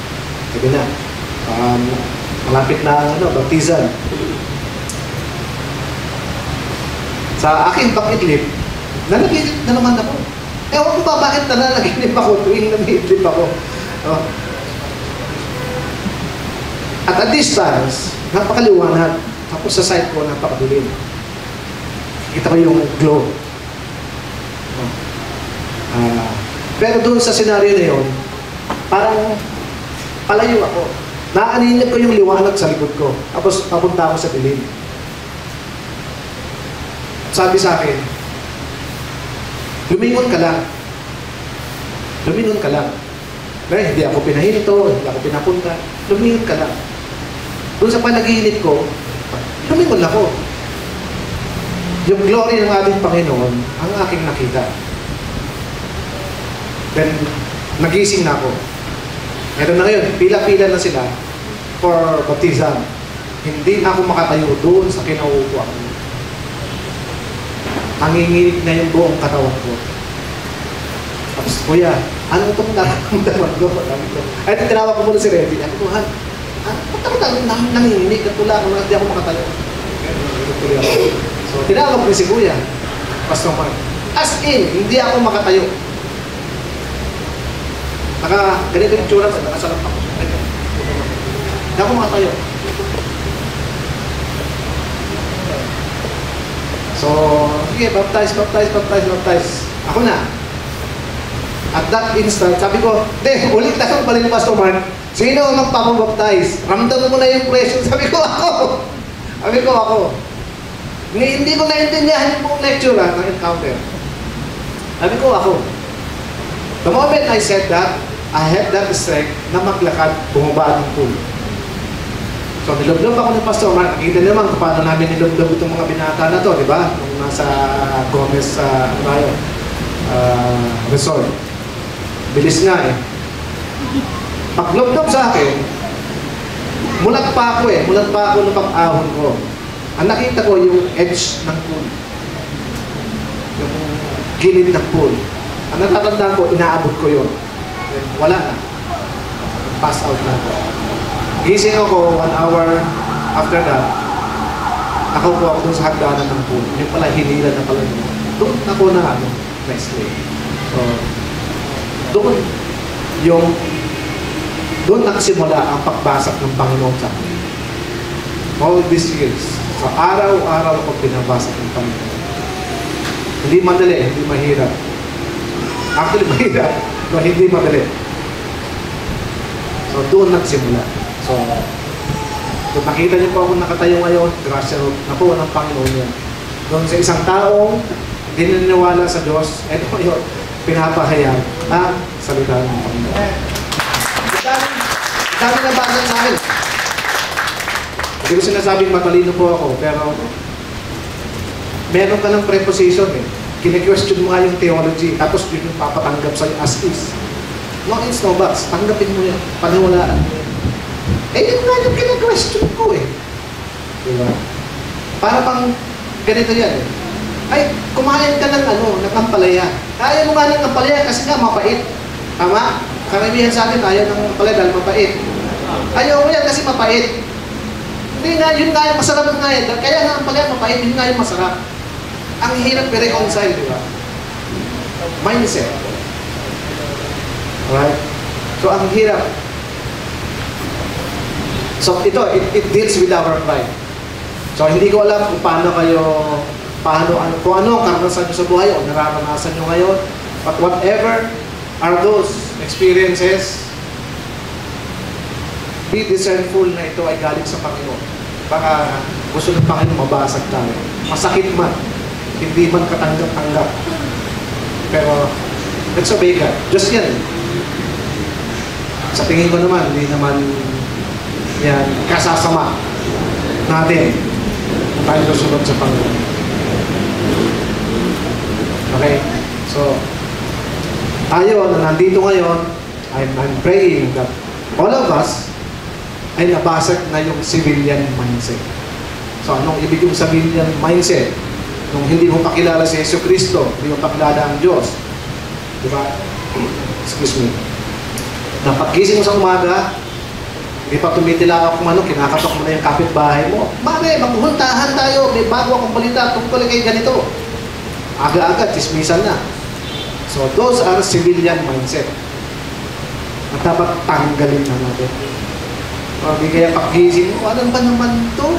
S1: Malapit na ang baptizan. Sa aking pag-idlip, nanaginip na naman ako. Ewan ko ba bakit nanaginip ako tuwing nag-idlip ako. At a distance, napakaliwanag. Tapos sa side ko, napakadilim. Kita ko yung glow. Pero doon sa senaryo na yun, parang palayo ako. Naaninig ko yung liwanag sa likod ko. Tapos papunta ako sa dilim. Sabi sa akin, lumingon ka lang. Lumingon ka lang. Pero hindi ako pinahinto, hindi ako pinapunta. Lumingon ka lang. Doon sa panaginip ko, lumingon ako. Yung glory ng ating Panginoon, ang aking nakita. Then, nagising na ako. Meron na ngayon, pila-pila na sila for baptism. Hindi na ako makatayo doon sa kinauupuan. Nanginginig na yung buong katawan ko. Tapos, Kuya, ano itong nararamdaman ko? Ay, tinawag ko muna si Reggie. Ako, Han, ba't ako nanginginig? At wala ako, hindi ako makatayo. So, tinawag ko si Kuya. Pastor Mark. As in, hindi ako makatayo. Ganito yung tsura ko, nakasalap ako. Hindi ako makatayo. So, sige, baptize. Ako na. At that instant, sabi ko, ulit na kang pala ni Pastor Mark. Sino ang magpapabaptize? Ramdam mo na yung pressure. Sabi ko, ako. Hindi ko naintindihan yung buong lecture ng encounter. Sabi ko, ako. The moment I said that, I had that strength na maglakad, bumaba ng pool. So, niloblob ako ng Pastor Mark. Nakita naman kung paano namin niloblob itong mga binata na to, di ba? Nung nasa Gomez, resort. Bilis nga eh. Pagloblob sa akin, mulat pa ako ng pag-ahon ko. Ang nakita ko yung edge ng pool. Yung gilid ng pool. Ang natatandaan ko, inaabot ko yun. Wala na. Pass out na ako. Gising ako 1 hour after that. Nakaupo ako dun sa hagdanan ng pool. Yung pala, hinila na pala yun. Doon ako na next day. So, doon nakasimula ang pagbasag ng Panginoon sa akin. All these years, So, araw-araw ako binabasa ng Panginoon. Hindi madali, hindi mahirap. Actually, mahirap, pero hindi madali. So, doon nagsimula. So, kung nakita niyo po ako nakatayo ngayon, grasya nakuha ng Panginoon yan. Doon sa isang taong hindi naniniwala sa Diyos, eto yun, pinapahayag ang salita ng Panginoon. Dami na bagay sa akin. Hindi ko sinasabing matalino po ako, pero meron ka ng preposition eh. Kine-question mo nga yung theology, tapos yun yung papatanggap sa'yo as is. No ifs, no buts. Tanggapin mo yan. Paniwalaan mo yan. Eh, yun nga yung kine-question ko eh. Diba? Para pang ganito yan eh. Ay, kumain ka ng ng ampalaya. Ayaw mo nga ng ampalaya kasi nga mapait. Tama? Karamihan sa atin ayaw ng ampalaya dahil mapait. Ayaw mo yan kasi mapait. Hindi nga, yun nga yung masarap nga yan. Kaya nga ampalaya mapait, yun nga yung masarap. Ang hirap i-reconcile, di ba? Mindset. Alright? So, ang hirap. So, it deals with our pride. So, hindi ko alam kung paano kung ano ang karanasan nyo sa buhay o nararanasan nyo ngayon. But whatever are those experiences, be discernful na ito ay galing sa Panginoon. Baka gusto ng Panginoon mabasag tayo. Masakit man, hindi man katanggap-tanggap. Pero, let's obey God. Diyos yan. Sa tingin ko naman, hindi naman yan kasasama natin kung tayo susunod sa Panginoon. Okay? So, tayo na nandito ngayon, I'm praying that all of us ay nabasag na yung civilian mindset. So, anong ibig yung civilian mindset? Nung hindi mo pakilala si Yesu Cristo, hindi mo pakilala ang Diyos. Diba? Excuse me. Napag-gising mo sa umaga, hindi pa tumitila ako kung kinakatok mo na yung kapitbahay mo. Mare, maghuhuntahan tayo. May bago akong balita tungkol kay ganito. Aga-aga, tismisan na. So, those are civilian mindset. At dapat tanggalin na natin. Hindi kaya pag-gising mo, ano ba naman ito?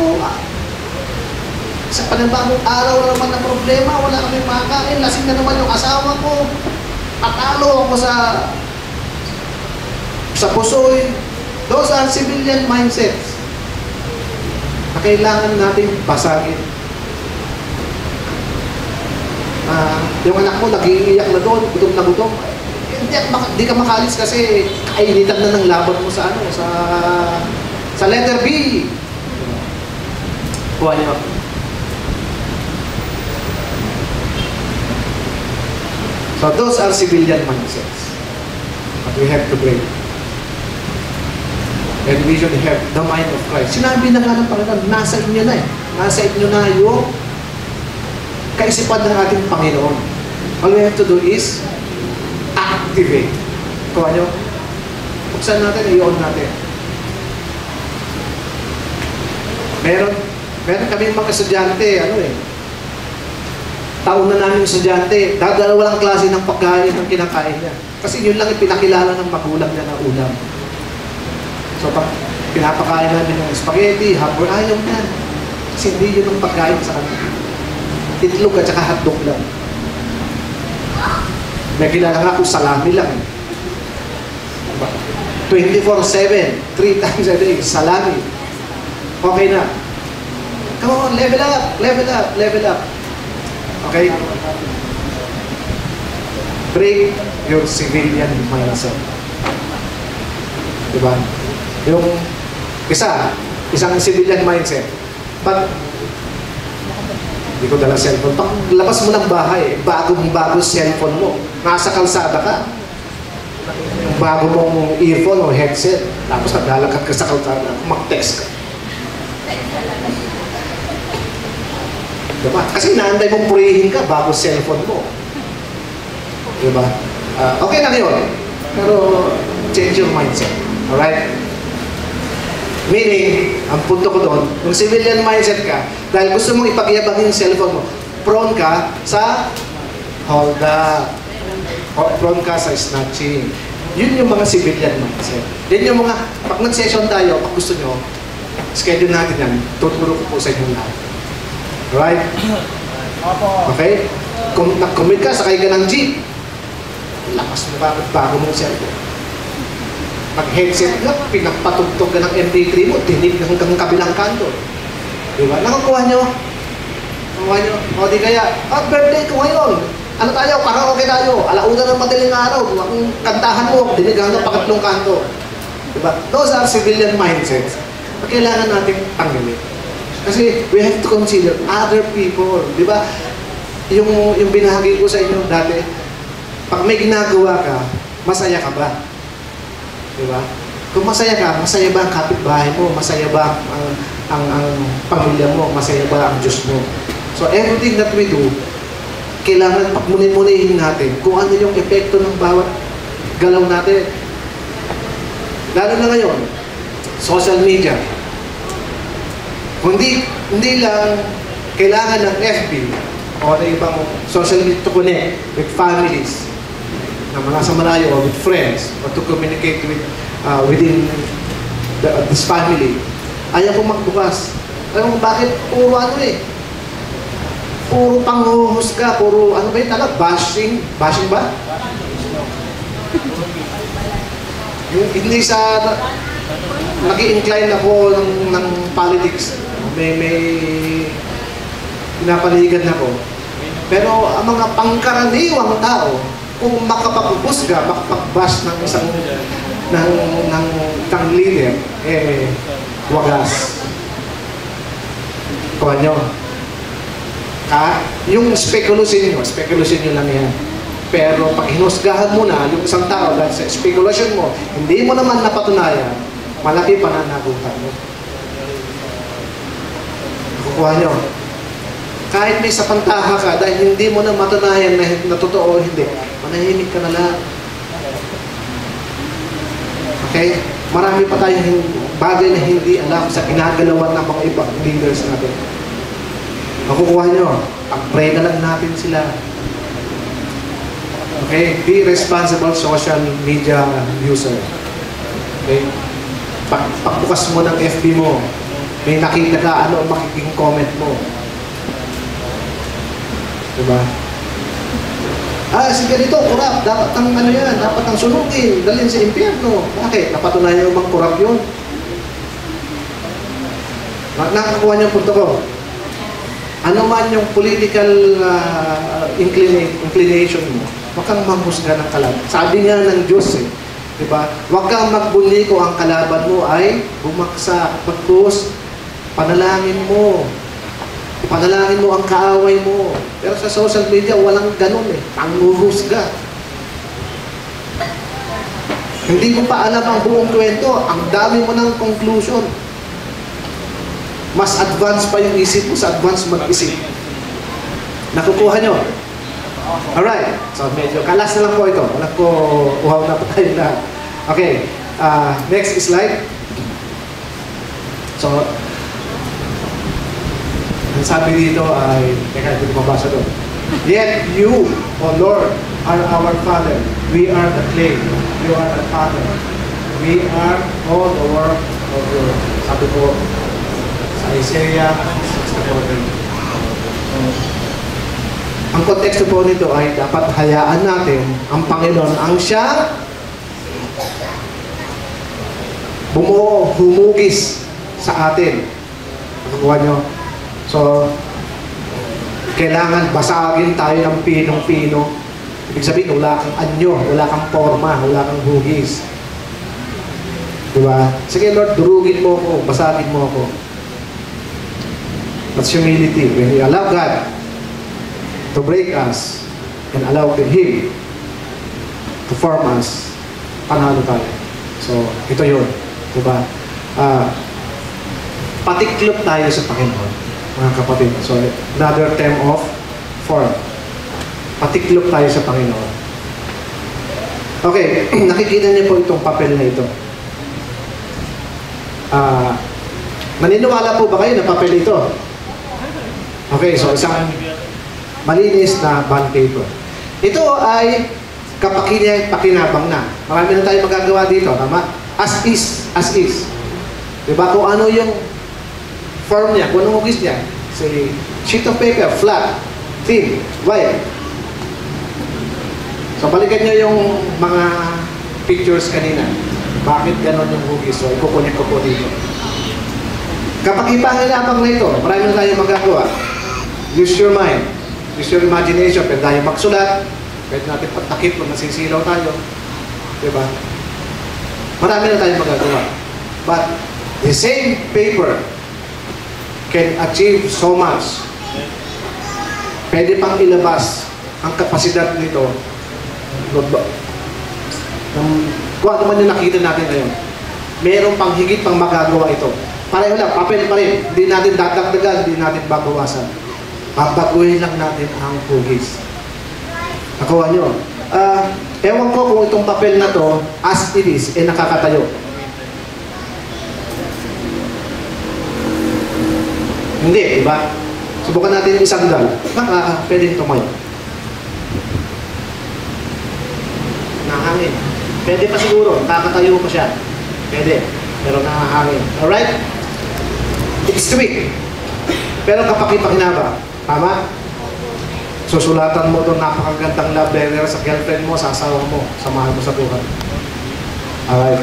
S1: Sa panibagong araw na naman na problema, wala kami makakain, lasing na naman yung asawa ko. Atalo ako sa pusoy. Those are civilian mindsets na kailangan natin basagin. Yung anak mo, nag-iiyak na doon, gutom na gutom. Hindi ka makalis kasi kainitan na ng laban mo sa sa letter B. Kuha niyo. So those are civilian mindsets that we have to break. And we should have the mind of Christ. Sinabi na nga ng Panginoon, nasa inyo na eh. Nasa inyo na yung kaisipan ng ating Panginoon. All we have to do is activate. Kuha nyo. Buksan natin, i-on natin. Meron kaming mga estudyante, taon na namin estudyante, dalawa lang klase ng pagkain ng kinakain niya. Kasi yun lang ipinakilala ng magulang niya na ulam. So, pag pinapakain namin ng spaghetti, hamburger, ayaw niyan. Kasi hindi yun ang pagkain sa kanila. Itlog at saka hotdog lang. May kilala nga kung salami lang. 24/7, 3 times a day, salami. Okay na. Come on, level up, level up, level up. Okay? Break your civilian mindset. Diba? Yung isang civilian mindset. Pag hindi ko dala cellphone, pag labas mo ng bahay, bagong cellphone mo, nasa kalsada ka, bago mong earphone o headset, tapos naglalakad ka sa kalsada, mag-text ka. Diba? Kasi naanday mong purihin ka bago cellphone mo. Diba? Okay lang yun. Pero change your mindset. Alright? Meaning, ang punto ko doon, yung civilian mindset ka, dahil gusto mong ipagyabang yung cellphone mo, prone ka sa hold up. Prone ka sa snatching. Yun yung mga civilian mindset. Yun yung mga, pag nag-session tayo, pag gusto nyo, schedule natin yan, tuturo ko po sa inyo lahat. Right? Okay? Kung nag-commit ka, sakay ka ng jeep, lakas mo bakit bago mong cellphone. Pag-headset lang, pinagpatugtog ka ng MP3 mo, dinig hanggang kabilang kanto. Diba? Nakukuha nyo? Nakukuha nyo? O di kaya, birthday ko ngayon. Ano tayo? Karaoke tayo. Alauna ng madaling araw. Ang kantahan mo, dinig hanggang pangatlong kanto. Diba? Those are civilian mindsets. Kailangan natin tanggalin. Kasi we have to consider other people. Diba? Yung binahagi ko sa inyo dati, pag may ginagawa ka, masaya ka ba? Diba? Kung masaya ka, masaya ba ang kapitbahay mo? Masaya ba ang pamilya mo? Masaya ba ang Diyos mo? So everything that we do, kailangan pagmuni-munihin natin kung ano yung epekto ng bawat galaw natin. Lalo na ngayon, social media. Hindi lang kailangan ng FB o ng ibang social media to connect with families na mga sa malayo or with friends or to communicate with within this family. Ayaw kong magbukas. Ayaw kong bakit puro puro panghuhusga, puro ano ba yun talaga? Bashing ba? Yung hindi sa nag-i-incline ako ng politics. May pinapaligan ako. Pero ang mga pangkaraniwang tao, kung makapag-husga, makapag-bash ng isang leader, wagas. Kuha nyo. Yung speculation nyo lang yan. Pero pag hinusgahan mo na yung isang tao dahil sa speculation mo, hindi mo naman napatunayan, malaki pananagutan mo. Kukuha nyo. Kahit may sapantaha ka dahil hindi mo na matunayan na totoo o hindi, manahimik ka na lang. Okay? Marami pa tayong bagay na hindi alam sa ginagalawan ng mga ibang leaders natin. Makukuha nyo, pag-pray na lang natin sila. Okay? Be responsible social media user. Okay? Pagbukas mo ng FB mo, may nakita ka, ano ang makikita comment mo. Diba? Si ganito, kurap. Dapat ang ano yan, dapat ang sunugin, dalhin sa impyerno. Bakit? Napatunayan yung mga kurap yun. Nakakuha niyo punto ko. Ano man yung political inclination mo, huwag kang mahusga ng kalaban. Sabi nga ng Diyos diba? Huwag kang magbunyi kung ang kalaban mo ay bumaksak. Pagkus, panalangin mo. Panalangin mo ang kaaway mo. Pero sa social media, walang ganun Panguhusga. Hindi mo pa alam ang buong kwento. Ang dami mo ng conclusion. Mas advance pa yung isip mo sa advance mag-isip. Nakukuha nyo? Alright. So, medyo kalas na lang po ito. Alam ko, uhaw na pa tayo lahat. Okay. Next slide. So, ang sabi dito ay, teka, hindi ko mabasa doon. Yet you, O Lord, are our Father. We are the clay. You are the Father. We are all the work of your. Sabi ko, sa Isaiah 64. Ang konteksto po nito ay dapat hayaan natin ang Panginoon ang siya humugis sa atin. Nakukuha nyo? So, kailangan basagin tayo ng pinong-pino. Ibig sabihin, wala kang anyo, wala kang forma, wala kang hugis. Diba? Sige Lord, durugin mo ako, basagin mo ako. That's humility. When we allow God to break us and allow Him to form us, panalo tayo. So, ito yun. Diba? Patiklop tayo sa Panginoon, mga kapatid. So, another term of form. Patiklop tayo sa Panginoon. Okay, nakikita niyo po itong papel na ito. Naniniwala po ba kayo na papel ito? Okay, so isang malinis na bond paper. Ito ay pakinabang na. Marami na tayo magagawa dito, tama? As is. Diba? Kung ano yung form niya, kung anong hugis niya, It's a sheet of paper, flat, thin, white. So balikan nyo yung mga pictures kanina. Bakit ganon yung hugis? So ikukunin ko po dito. Kapag ipanginabang na ito, marami na tayong magagawa. Use your mind. Use your imagination. Pwede tayong magsulat. Pwede natin patakip kung nasisilaw tayo. Diba? Marami na tayong magagawa. But the same paper can achieve so much. Pwede pang ilabas ang kapasidad nito. Kung ano man yung nakita natin ngayon, meron pang higit pang magagawa ito. Pareho lang, papel pa rin. Hindi natin dadagdagan, hindi natin babawasan. Babaguhin lang natin ang hugis. Nakuha nyo. Ewan ko kung itong papel na to, as it is, nakakatayo. Hindi, diba? Subukan natin yung isang dal. Pwede tumayo. Nahangin. Pwede pa siguro, kakatayo pa siya. Pwede, pero nakahangin. Alright? It's weak. Pero kapakipakinaba. Tama? Susulatan mo itong napakagandang love letter sa girlfriend mo, sa asawa mo, samahan mo sa buhay. Alright.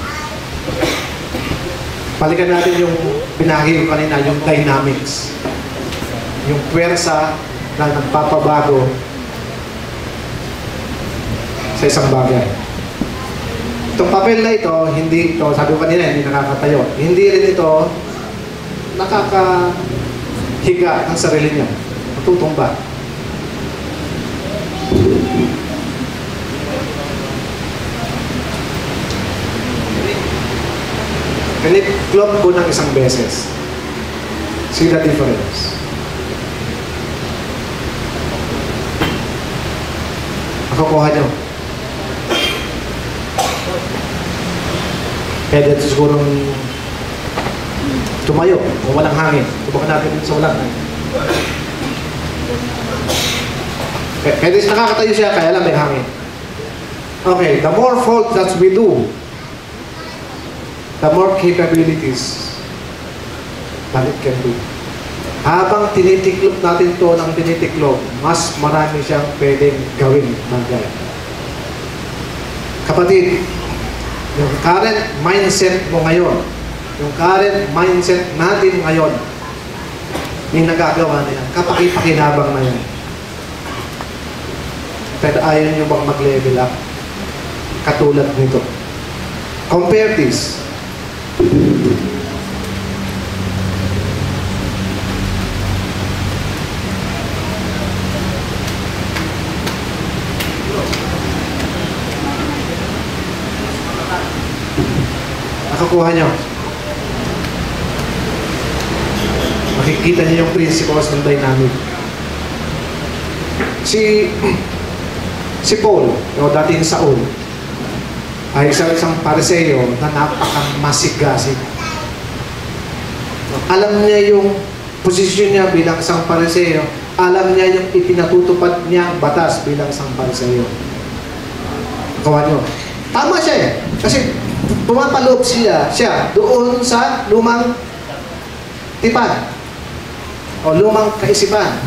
S1: Balikan natin yung binahagi ko kanina, yung dynamics. Yung puwersa na nagpapabago sa isang bagay. Itong papel na ito, hindi ito, sabi ko kanina, hindi nakakatayo. Hindi rin ito nakakahiga ng sarili niya. Matutumba. Kiniklop ko ng isang beses. See the difference. Makukuha nyo. Pwede siguro tumayo o walang hangin. Subukan natin dito sa walang hangin. Pwede nakakatayo siya, kaya lang may hangin. Okay, the more fault that we do, the more capabilities that it can do. Habang tinitiklop natin to ng tinitiklop, mas marami siyang pwedeng gawin bagay. Kapatid, yung current mindset mo ngayon, yung current mindset natin ngayon, yung nagagawa na yan, kapakipakinabang na yan. Pero ayaw nyo bang mag-level up? Katulad nito. Compare this. Nakakuha nyo. Makikita niyo yung principles ng dynamic. Si Paul, o dating Saul, ay isang Pariseo na napaka-masigasig. Alam niya yung posisyon niya bilang isang Pariseo. Alam niya yung ipinatutupad niya batas bilang isang Pariseo. Kawan nyo. Tama siya eh. Kasi pumapaloob siya doon sa lumang tipan o lumang kaisipan.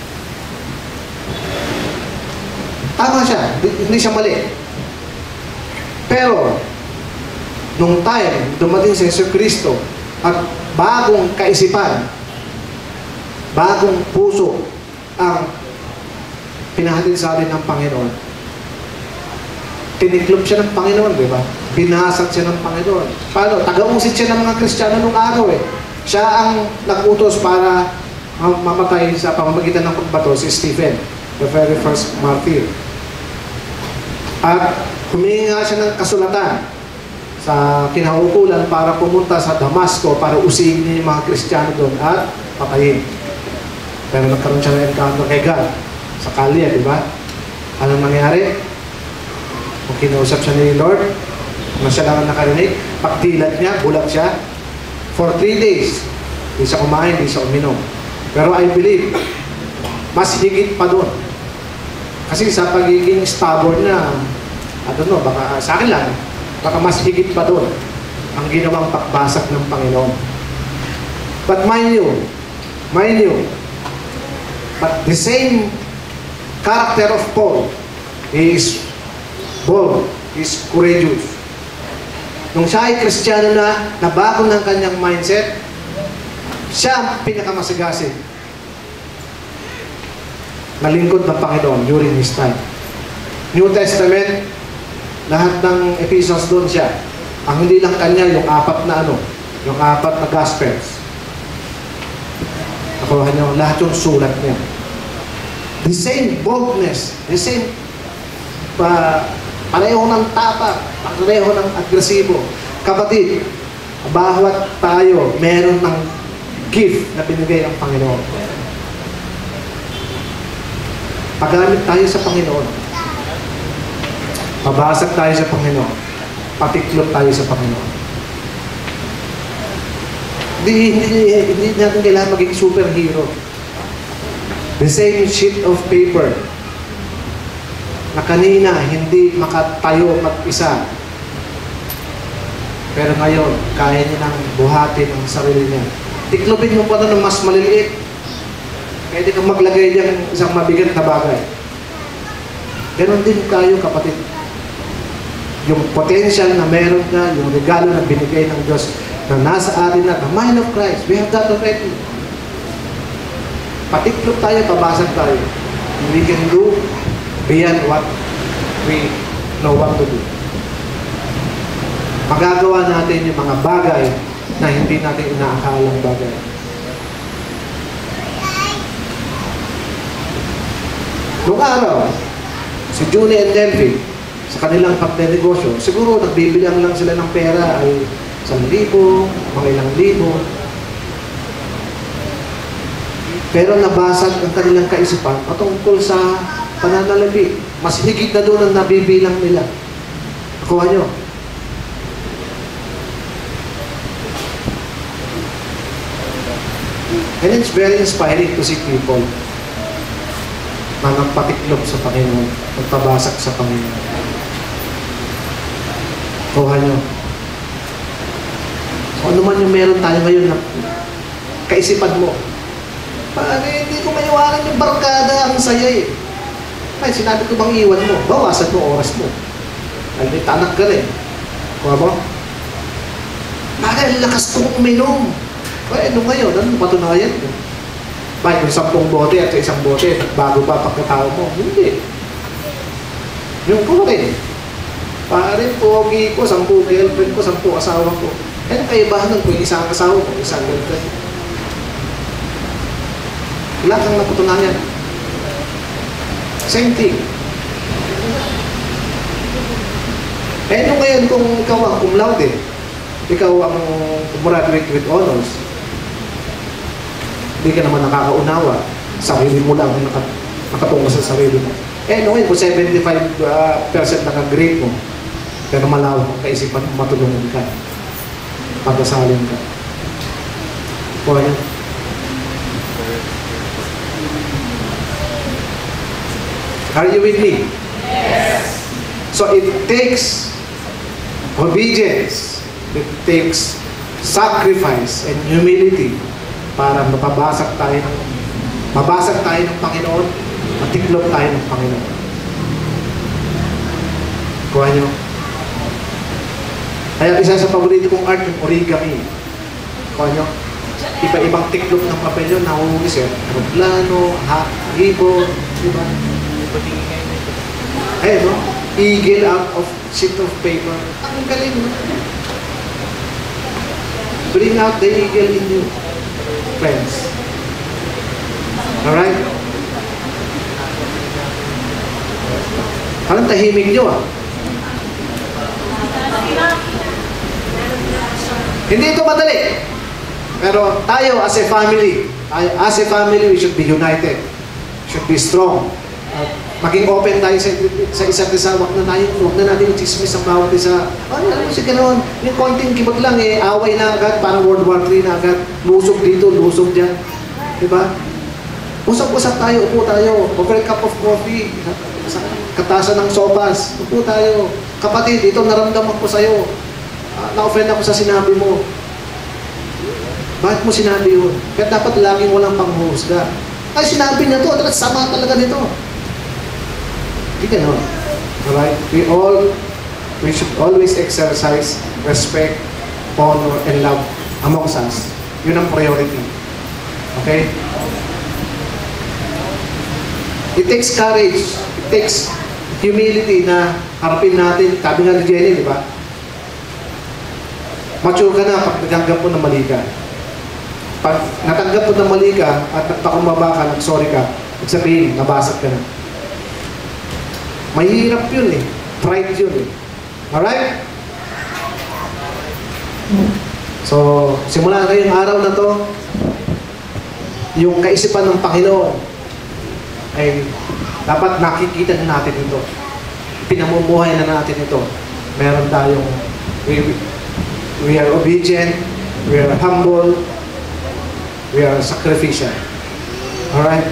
S1: Tama siya. Hindi siya mali. Pero, nung time, dumating si Jesucristo at bagong kaisipan, bagong puso ang pinahatid sa atin ng Panginoon. Tiniklop siya ng Panginoon, di ba? Binasag siya ng Panginoon. Paano? Taga-usit siya ng mga Kristiyano nung araw eh. Siya ang nag-utos para mamatay sa pamamagitan ng pagbato si Stephen, the very first martyr. At humingi nga siya ng kasulatan sa kinaukulan para pumunta sa Damasco para usihin niya yung mga Kristiyano doon at patayin. Pero nagkaroon siya ng encounter kay God sa kalye, di ba? Anong nangyari? Kung kinausap siya ni Lord, na siya lang ang nakarinig, pagdilat niya, bulag siya. For 3 days, hindi siya kumain, hindi siya uminom. Pero I believe, mas higit pa doon. Kasi sa pagiging stubborn na, I don't know, baka sa akin lang, baka mas higit pa doon ang ginawang pakbasak ng Panginoon. But mind you, Mind you, but the same character of Paul, he is bold, he is courageous. Nung siya ay Kristiyano na, nabago ng kanyang mindset, siya ang pinakamasigasig na lingkod ng Panginoon during his time. New Testament, lahat ng epistles doon siya. Ang hindi lang kanya, yung apat na Gospels. Nakuha niyo, lahat yung sulat niya. The same boldness, the same pareho ng tapak, pareho ng agresibo. Kapatid, bawat tayo meron ng gift na binigay ng Panginoon. Paggamit tayo sa Panginoon, pabasag tayo sa Panginoon, patiklop tayo sa Panginoon. Hindi natin kailangan maging superhero. The same sheet of paper na kanina hindi makatayo mag-isa, pero ngayon kaya niya nang buhatin ang sarili niya. Tiklopin mo pa na ng mas maliliit, pwede kang maglagay ng isang mabigat na bagay. Ganon din tayo, kapatid. Yung potential na meron ka, yung regalo na binigay ng Diyos na nasa atin na, the mind of Christ, we have that already. Patiklop tayo, pabasag tayo. We can do beyond what we know what to do. Magagawa natin yung mga bagay na hindi natin inaakalang bagay. Noong araw, si Junie and Delphi, sa kanilang pagnenegosyo, siguro nagbibilang lang sila ng pera ay 1,000, mga ilang libo. Pero nabasag ang kanilang kaisipan patungkol sa pananalapi. Mas higit na doon ang nabibilang nila. Nakuha nyo? And it's very inspiring to see people na nagpatiklop sa Panginoon, nagpabasag sa Panginoon. Nakuha nyo? So ano man yung meron tayo ngayon na kaisipan mo, hindi ko maiwanan yung barkada, ang saya eh. Ay, sinabi ko bang iwan mo? Bawasan mo oras mo. Ay, may tanak ka rin. Kuha mo? Bakit lakas kong uminom? Ay, ano ngayon? Ano patunayan mo? Bakit kung 10 bote at sa 1 bote, bago pa pagkatao mo? Hindi. Yung ko rin. Pare, pogi ko, 10 girlfriend ko, 10 asawa ko. Eh, nakaibahan nun kung isang asawa ko, isang girlfriend. Wala kang napatunayan. Same thing. Eh, ano ngayon kung ikaw ang cum laude, ikaw ang graduate with honors, hindi ka naman nakakaunawa, sarili mo lang nakatungo sa sarili mo. Eh, ano ngayon kung 75% nakagrade mo, pero malawak ang kaisipan mo, matulungan ka, pagkasalin ka. O yan. Are you with me? Yes. So it takes obedience, it takes sacrifice and humility para mabasag tayo ng Panginoon, matiklop tayo ng Panginoon. Kuha nyo. Kaya isa sa paborito kong art, yung origami. Kuha nyo. Iba-ibang tiklop ng papel yun, nahuhuli siya. Aeroplano, ibon, diba? Eh, no? Eagle out of sheet of paper. Ang galing, no? Bring out the eagle in you, friends. Alright? Parang tahimik nyo, ah. Hindi ito madali. Pero tayo as a family, we should be united. Should be strong. Maging open tayo sa isa't isa. Huwag na natin i-chismis ang bawat isa. Ay, ano si gano'n? Yung konting kibot lang eh, away na agad, parang World War III na agad. Lusog dito, lusog dyan. Diba? Usap-usap tayo, upo tayo. Over a cup of coffee. Katasan ng sopas. Upo tayo. Kapatid, ito naramdaman ko sa'yo. Na-offend ako sa sinabi mo. Bakit mo sinabi yun? Kaya dapat laging walang panghuhusga. Ay, sinabi niya to, at sama talaga nito. Hindi ganon. Alright? We should always exercise respect, honor, and love amongst us. Yun ang priority. Okay? It takes courage. It takes humility na harapin natin. Sabi nga ni Jenny, di ba? Mature ka na pag natanggap mo na mali ka. Pag natanggap mo na mali ka at nagpakumbaba ka, nag-sorry ka, sabihin, nabasag ka na. Mahirap yun eh. Pride yun eh. Alright? So, simula ngayong araw na to, yung kaisipan ng Panginoon ay dapat nakikita na natin ito. Pinamumuhay na natin ito. Meron tayong we are obedient, we are humble, we are sacrificial. Alright?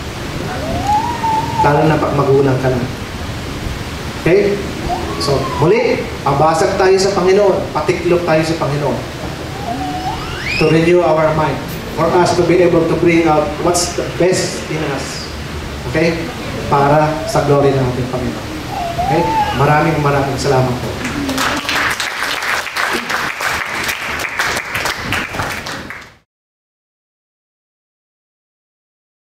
S1: Lalo na pag magulang ka na. Okay? So, muli, pabasag tayo sa Panginoon, patiklop tayo sa Panginoon. To renew our mind. For us to be able to bring out what's the best in us. Okay? Para sa glory ng ating Panginoon. Okay? Maraming salamat po.